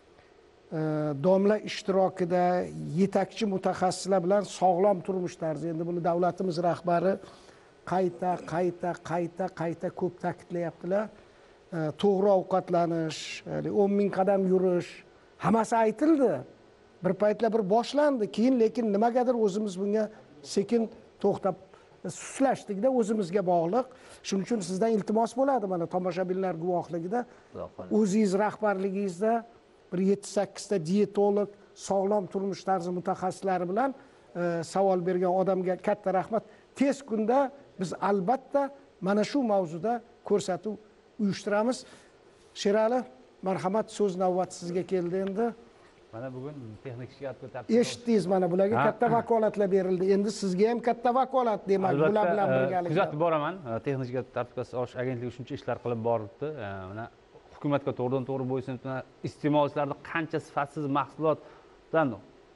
Domla ishtirokida yetakchi mutaxassislar bilan sog'lom turmush tarzi, endi buni davlatimiz rahbari qayta qayta qayta qayta ko'p ta'kidlayaptilar. To'g'ri ovqatlanish, o'n ming qadam yurish, hammasi aytildi. Bir paytlar bir boshlandi, keyin lekin nimagadir o'zimiz bunga sekin to'xtab suslashdik-da, o'zimizga bog'liq. Shuning uchun sizdan iltimos bo'ladi, mana tomoshabinlar guvohligida o'zingiz rahbarligingizda bir yetti sakkiz ta diyetolog, sog'lom turmush tarzi mutaxassislari bilan savol bergan odamga katta rahmat. Tez kunda biz albatta mana shu mavzuda ko'rsatuv uyushtiramiz. Sherali, marhamat, so'z navbati sizga keldi endi. Mana bugun texnik shifokorlar tartib. Eshitdingiz, mana bularga katta vakolatlar berildi. Endi sizga ham katta vakolat, demak, bular bilan birgalikda. Kuzatib boraman. Texnik tartibga solish agentligi shuncha ishlar qilib boribdi. Mana hukumatga to'g'ridan to'g'ri bo'ysunib, iste'molchilarni qancha sifatsiz mahsulotdan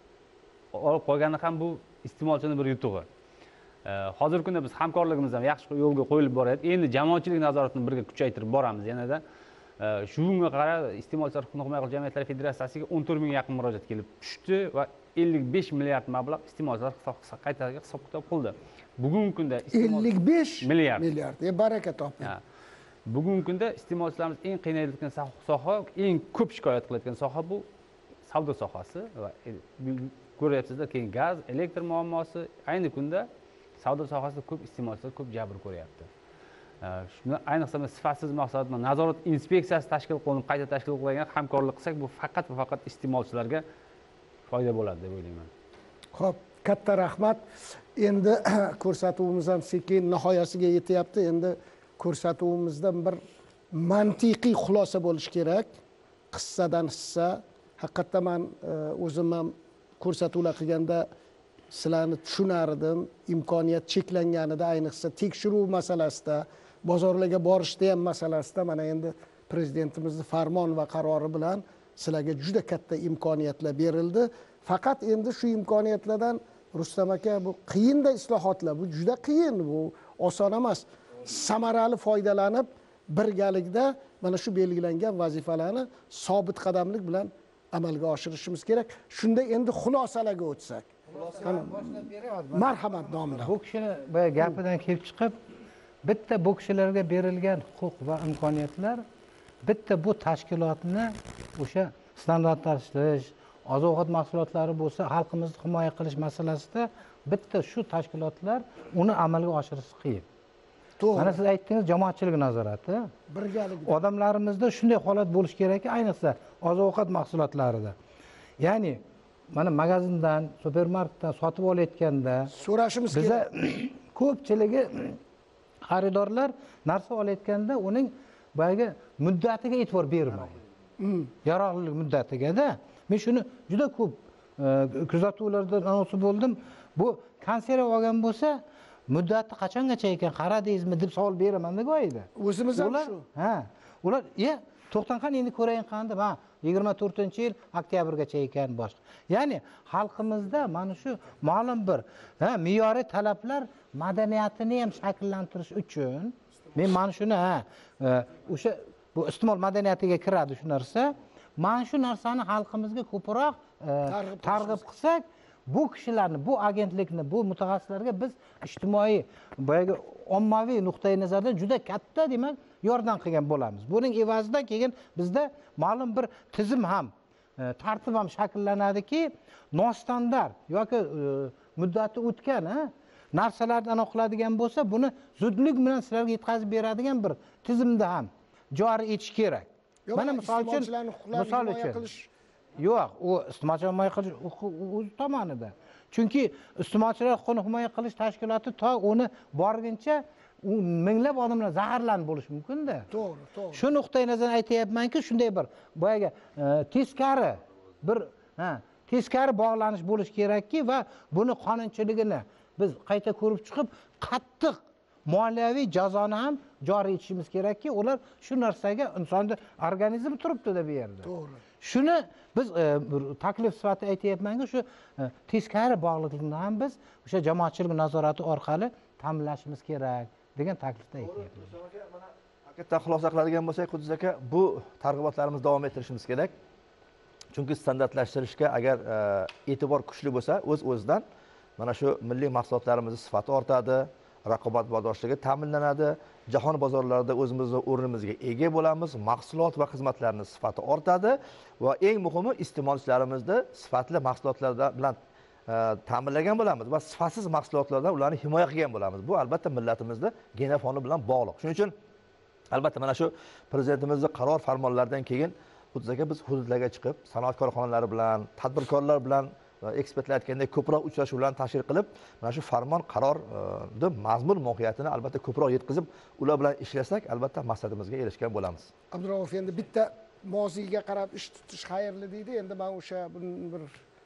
olib qolgani ham bu iste'molchining bir yutug'i. Hozirgi kunda biz hamkorligimiz ham yaxshi yo'lga qo'yilib boryapti. Endi jamoatchilik nazoratini birga kuchaytirib boramiz yanada. Shunga qarab iste'molchilar huquqini himoya qilish jamiyatlari federatsiyasiga o'n to'rt ming yaqin murojaat kelib tushdi va ellik besh milliard mablag' iste'molchilar qaytaga hisob-kitob qildi. Bugungi kunda ellik besh milliard milliard. E, baraka toping. Bugungi kunda iste'molchilarimiz eng qiynayotgan soha, eng ko'p shikoyat qilayotgan soha bu savdo sohasi va ko'ryapsizlar, keyin gaz, elektr muammosi. Ayni kunda savdo sohasida ko'p iste'molchilar ko'p jabr ko'ryapti. Shuni ayniqsa sifatsiz mahsulotni nazorat inspeksiyasi tashkil qilinib, qayta tashkil qilingan hamkorlik qilsak, bu faqat va faqat iste'molchilarga foyda bo'ladi deb o'ylayman. Xo'p, katta rahmat. Endi ko'rsatuvimiz ham sekin nihoyasiga yetyapti. Endi ko'rsatuvimizdan bir mantiqiy xulosa bo'lishi kerak. Qissadan hissa. Haqiqatdan men o'zim ham ko'rsatuvlar qilganda sizlarni tushunardim. Imkoniyat cheklanganida, ayniqsa tekshiruv masalasida, bozorlarga borishda ham masalasida mana endi prezidentimizning farmon va qarori bilan sizlarga juda katta imkoniyatlar berildi. Faqat endi shu imkoniyatlardan Rustam aka, bu qiyinda islohotlar, bu juda qiyin, bu oson emas. Samarali foydalanib birgalikda mana shu belgilangan vazifalarni sobit qadamlik bilan amalga oshirishimiz kerak. Shunda endi xulosalarga o'tsak. Marhamat, domla. Bu kishini boya gapidan kelib chiqib, bitta bu kishilarga berilgan huquq va imkoniyatlar bitta bu tashkilotni o'sha standartlashtirish, oziq-ovqat mahsulotlari bo'lsa, xalqimizni himoya qilish masalasida bitta shu tashkilotlar uni amalga oshirishi qiyin. To'g'ri. Mana siz aytdingiz, jamoatchilik nazorati. Birgalikda. Odamlarimizda shunday holat bo'lishi kerakki, ayniqsa oziq-ovqat mahsulotlarida. Ya'ni mana magazindan, supermarketdan sotib olayotganda so'rashimiz kerak. Biza ko'pchiligi xaridorlar narsa olayotganda uning boyagi muddatiga e'tibor bermaydi. Yaroqlilik muddatiga-da. Men shuni juda ko'p kuzatuvlardan anonsi bo'ldim. Bu konserv olgan bo'lsa, muddati qachongacha ekan qaradingizmi deb savol beraman-da go'yida. O'zimiz ham shu. Ha, ular, "Ya, to'xtang qani endi ko'rayin qanday?" Ha, yigirma to'rtinchi yil oktyabrgacha ekan boshqa. Ya'ni xalqimizda mana shu ma'lum bir, ha, me'yoriy talablar madaniyatini ham shakllantirish uchun men mana shuni, ha, o'sha bu iste'mol madaniyatiga kiradi shu narsa. Mana shu narsani xalqimizga ko'proq targ'ib qilsak, bu kishilarni, bu agentlikni, bu mutaxassislarga biz ijtimoiy, boyagi ommaviy nuqtai nazardan juda katta, demak, yordam qilgan bo'lamiz. Buning evazida keyin bizda ma'lum bir tizim ham, tartib ham shakllanadiki, nostandart yoki muddati o'tgan narsalarni aniqladigan bo'lsa, buni zudlik bilan sizlarga yetkazib beradigan bir tizimda ham joriy etish kerak. Mana misol uchun, misol uchun yo'q, u iste'molchilarni himoya qilish o'z tomonida. Chunki iste'molchilar huquqini himoya qilish tashkiloti to uni borguncha u minglab odamlar zaharlanib bo'lishi mumkin-da. To'g'ri, to'g'ri. Shu nuqtai nazardan aytayapmanki, shunday bir boyaga teskari bir, ha, teskari bog'lanish bo'lishi kerakki va buni qonunchiligini biz qayta ko'rib chiqib, qattiq moliyaviy jazoni ham joriy etishimiz kerakki, ular shu narsaga insonni organizmi turibdi-da bu yerda. To'g'ri. Shuni biz taklif sifatida aytayapmanki, shu teskari bog'liqlikni ham biz o'sha jamoatchilik nazorati orqali ta'minlashimiz kerak degan taklifda aytyapmiz. Mana haqiqatdan xulosa qiladigan bo'lsak, Qudus aka, bu targ'ibotlarimizni davom ettirishimiz kerak. Chunki standartlashtirishga agar e'tibor kuchli bo'lsa, o'z-o'zidan mana shu milliy mahsulotlarimizni sifati ortadi, raqobatbardoshligi ta'minlanadi, jahon bozorlarida o'zimizning o'rnimizga ega bo'lamiz, mahsulot va xizmatlarning sifati ortadi va eng muhimi iste'molchilarimizni sifatli mahsulotlar bilan ta'minlagan bo'lamiz va sifatsiz mahsulotlardan ularni himoya qilgan bo'lamiz. Bu albatta millatimizni genofoni bilan bog'liq. Shuning uchun albatta mana shu prezidentimizning qaror farmonlaridan keyin Qudus aka biz hududlarga chiqib, sanoat korxonalari bilan, tadbirkorlar bilan ekspertlar aytgandek ko'proq uchrashuvlarni tashkil qilib, mana shu farmon qarorni mazmun mohiyatini albatta ko'proq yetkazib, ular bilan ishlasak, albatta maqsadimizga erishgan bo'lamiz. Abdurahmonov, endi bitta moziyga qarab ish tutish xayrli deydi. Endi men o'sha bir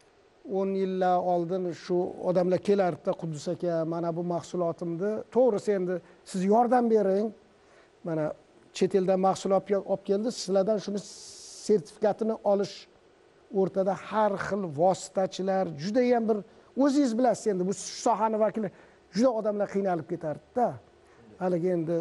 o'n yillar oldin shu odamlar kelardi, Qudus aka, mana bu mahsulotimni, to'g'risi endi siz yordam bering. Mana chet eldan mahsulot olib keldi, sizlardan shuni sertifikatini olish o'rtada har xil vositachilar, juda ham bir o'zingiz bilasiz, endi bu sohani vakili juda odamlar qiynalib ketardi-da. Haliga endi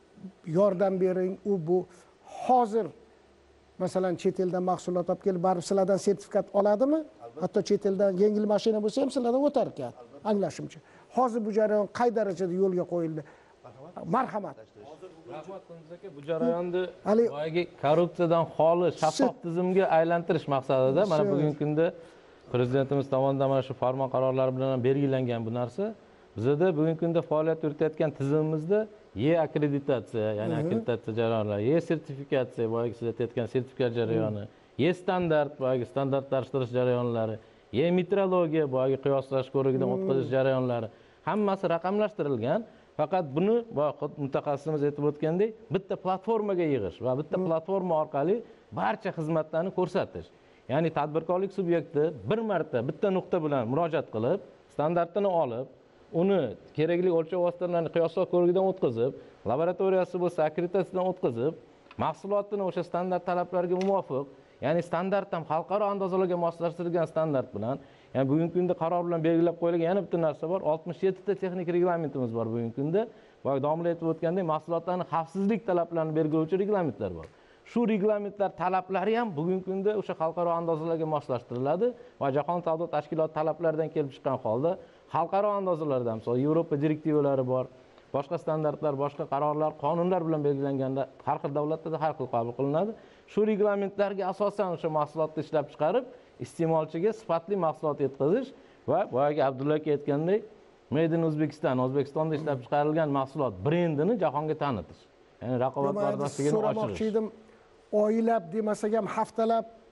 yordam bering. U bu hozir masalan chet eldan mahsulot olib kelib, baribir sizlardan sertifikat oladimi? Hatto chet eldan yengil mashina bo'lsa ham sizlardan o'tar ekan, anglashimcha. Hozir bu jarayon qay darajada yo'lga qo'yildi? Marhamat. Rahmat Qudus aka, bu jarayonni boyagi korrupsiyadan xoli shaffof tizimga aylantirish maqsadida mana bugungi kunda prezidentimiz tomonidan mana shu farmon qarorlari bilan belgilangan bu narsa. Bizda bugungi kunda faoliyat yuritayotgan tizimimizda E akkreditatsiya, ya'ni akkreditatsiya jarayonlari, E sertifikatsiya, boyagi siz aytayotgan sertifikat jarayoni, E standart, boyagi standartlashtirish jarayonlari, E metrologiya, boyagi qiyoslash ko'rigidan o'tkazish jarayonlari hammasi raqamlashtirilgan. Faqat buni mutaxassisimiz aytib o'tgandek, bitta platformaga yig'ish va bitta platforma orqali barcha xizmatlarni ko'rsatish. Ya'ni tadbirkorlik subyekti bir marta bitta nuqta bilan murojaat qilib, standartini olib, uni kerakli o'lchov vositalarini qiyoslash ko'rigidan o'tkazib, laboratoriyasi bo'lsa akkreditatsiyadan o'tkazib, mahsulotini o'sha standart talablariga muvofiq, ya'ni standart ham xalqaro andozalarga moslashtirilgan standart bilan, ya'ni bugungi kunda qaror bilan belgilab qo'yilgan yana bitta narsa bor. oltmish yetti ta texnik reglamentimiz bor bugungi kunda. Va domla aytib o'tgandek, mahsulotlarning xavfsizlik talablarini belgilovchi reglamentlar bor. Shu reglamentlar talablari ham bugungi kunda o'sha xalqaro andozalarga moslashtiriladi va Jahon savdo tashkiloti talablaridan kelib chiqqan holda xalqaro andozalarda, masalan, Yevropa direktivalari bor, boshqa standartlar, boshqa qarorlar, qonunlar bilan belgilanganda har xil davlatlarda har xil qabul qilinadi. Shu reglamentlarga asosan o'sha mahsulotni ishlab chiqarib, iste'molchiga sifatli mahsulot yetkazish va boyagi Abdulla aka aytgandek, Made in O'zbekiston, O'zbekistonda ishlab chiqarilgan mahsulot brendini jahonga tanitish. Ya'ni raqobatbardorligini oshirish. So'ramoqchi edim, oylab demasak ham haftalab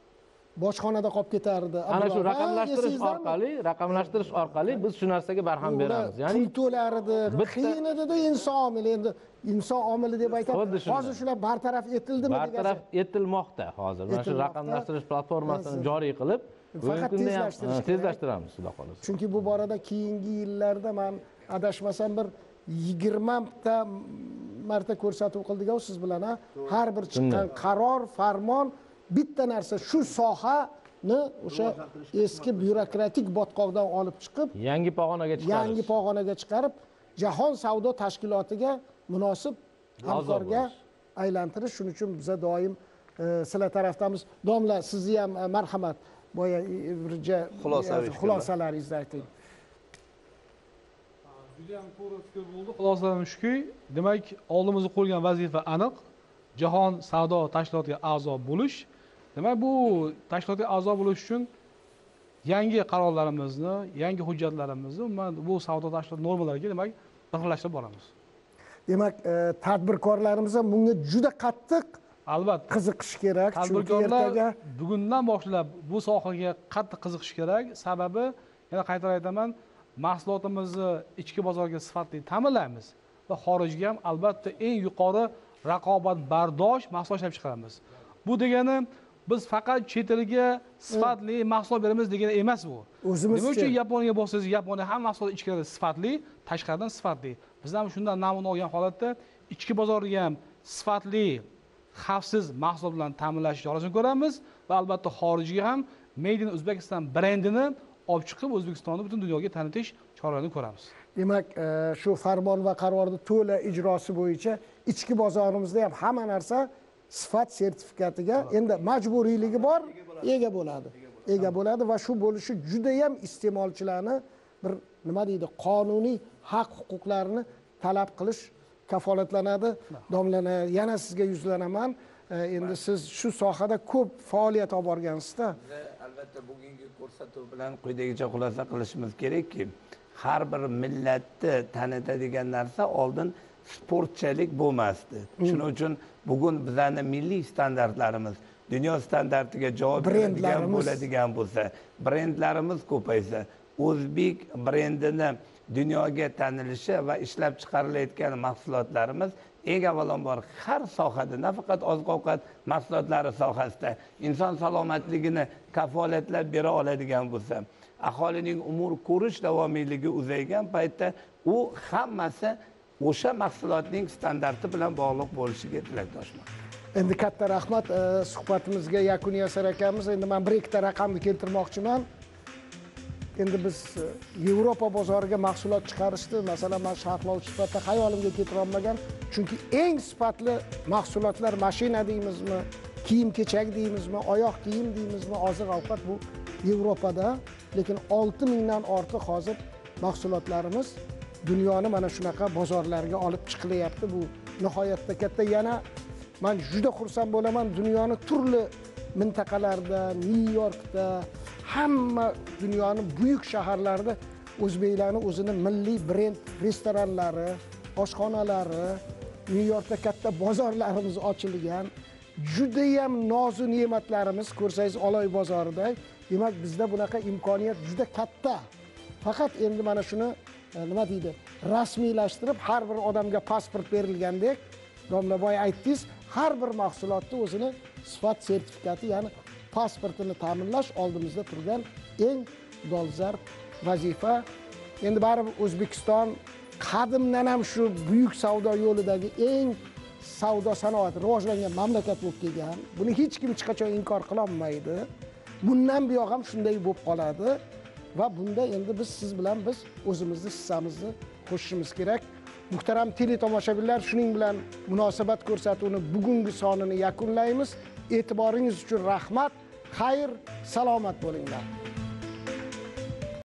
bojxonada qolib ketardi. Ana shu Abdulla, raqamlashtirish esingizlarmi? orqali, raqamlashtirish orqali biz shu narsaga barham beramiz. Ya'ni pul to'lar edi, qiyin edi-da inson omili. Endi inson omili deb aytadi. Xuddi shunday. Hozir shular bartaraf etildi-mi degan. bartaraf etilmoqda hozir. Mana shu Etilmoqda. raqamlashtirish platformasini joriy qilib, Faqat bugungi kunda ham tezlashtirish kerak. tezlashtiramiz, xudo xohlasa. Chunki bu borada keyingi yillarda men adashmasam bir yigirma ta marta ko'rsatuv qildik-ku siz bilan, ha? Har bir chiqqan qaror, farmon bitta narsa shu sohani o'sha eski byurokratik botqoqdan olib chiqib, Yangi pog'onaga chiqarish. yangi pog'onaga chiqarib, jahon savdo tashkilotiga munosib hamkorga aylantirish. Shuning uchun biz doim e, sizlar tarafdamiz. Domla, sizni ham e, marhamat. Boya birja xulosalaringizni ayting. Juda ham to'g'ri fikr bo'ldi. Xulosalarim shuki, demak, oldimizga qo'ygan vazifa aniq. Jahon savdo tashkilotiga a'zo bo'lish. Demak, bu tashkilotga a'zo bo'lish uchun yangi qarorlarimizni, yangi hujjatlarimizni umuman bu savdo tashkiloti normalariga demak birlashtirib boramiz. Demak, e, tadbirkorlarimiz ham bunga juda qattiq albatta qiziqish kerak. Chunki Tadbirkorlar ertaga bugundan boshlab bu sohaga qattiq qiziqish kerak. Sababi, yana qaytarib aytaman, mahsulotimizni ichki bozorga sifatli ta'minlaymiz va xorijga ham albatta eng yuqori raqobatbardosh mahsulot ishlab chiqaramiz. Bu degani biz faqat chet elga sifatli mahsulot beramiz degani emas bu. O'zimizcha. Nima uchun Yaponiyaga borsangiz, Yaponiya ham mahsulot ichkarida sifatli, tashqaridan sifatli. Biz ham shundan namuna olgan holatda ichki bozorga ham sifatli, xavfsiz mahsulot bilan ta'minlash chorasini ko'ramiz va albatta xorijga ham Made in Uzbekistan brendini olib chiqib O'zbekistonni butun dunyoga tanitish choralarini ko'ramiz. Demak, e, shu farmon va qarorni to'la ijrosi bo'yicha ichki bozorimizda ham hamma narsa sifat sertifikatiga endi majburiyligi bor, ega bo'ladi. Ega bo'ladi va shu bo'lishi juda ham iste'molchilarni bir nima deydi, qonuniy haq-huquqlarini talab qilish kafolatlanadi. Domlana, yana sizga yuzlanaman. E, endi siz shu sohada ko'p faoliyat olib borgansizda. Albatta bugungi ko'rsatuv bilan quyidagicha xulosa qilishimiz kerakki, har bir millatni tanitadigan narsa oldin sportchalik bo'lmasdi. Shuning uchun bugun bizning milliy standartlarimiz dunyo standartiga javob beradigan bo'ladigan bo'lsa, brendlarimiz ko'paysa, o'zbek brendini dunyoga tanilishi va ishlab chiqarilayotgan mahsulotlarimiz eng avvalambor har sohada, nafaqat oziq-ovqat mahsulotlari sohasida inson salomatligini kafolatlab bera oladigan bo'lsa, aholining umr ko'rish davomiyligi uzaygan paytda u hammasi o'sha mahsulotning standarti bilan bog'liq bo'lishiga tilakdoshman. Endi katta rahmat, e, suhbatimizga yakun yasar ekanmiz. Endi men bir ikkita raqamni keltirmoqchiman. Endi biz e, Yevropa bozoriga mahsulot chiqarishdi. Masalan, men sharhlovchi sifatida xayolimga keltira olmagan. Chunki eng sifatli mahsulotlar mashina deymizmi, kiyim-kechak deymizmi, oyoq kiyim deymizmi, oziq-ovqat bu Yevropada, lekin olti mingdan ortiq hozir mahsulotlarimiz dunyoni mana shunaqa bozorlarga olib chiqilyapti. Bu nihoyatda katta. Yana men juda xursand bo'laman, dunyoni turli mintaqalarida, Nyu-Yorkda, hamma dunyoning buyuk shaharlarida o'zbeklarning o'zini milliy brend restoranlari, oshxonalari, Nyu-Yorkda katta bozorlarimiz ochilgan. Juda ham nozu ne'matlarimiz ko'rsangiz Oloy bozorida. Demak, bizda bunaqa imkoniyat juda katta. Faqat endi mana shuni nima deydi, rasmiylashtirib har bir odamga pasport berilgandek, domla boy aytdingiz, har bir mahsulotni o'zini sifat sertifikati, ya'ni pasportini ta'minlash oldimizda turgan eng dolzarb vazifa. Endi baribir O'zbekiston qadimdan ham shu buyuk savdo yo'lidagi eng savdo sanoati rivojlangan mamlakat bo'lib kelgan. Buni hech kim hech qachon inkor qila olmaydi. Bundan buyoq ham shunday bo'lib qoladi. Va bunda endi biz siz bilan biz o'zimizni hissamizni qo'shishimiz kerak. Muhtaram teletomoshabinlar, shuning bilan munosabat ko'rsatuvini bugungi sonini yakunlaymiz. E'tiboringiz uchun rahmat. Xayr, salomat bo'linglar.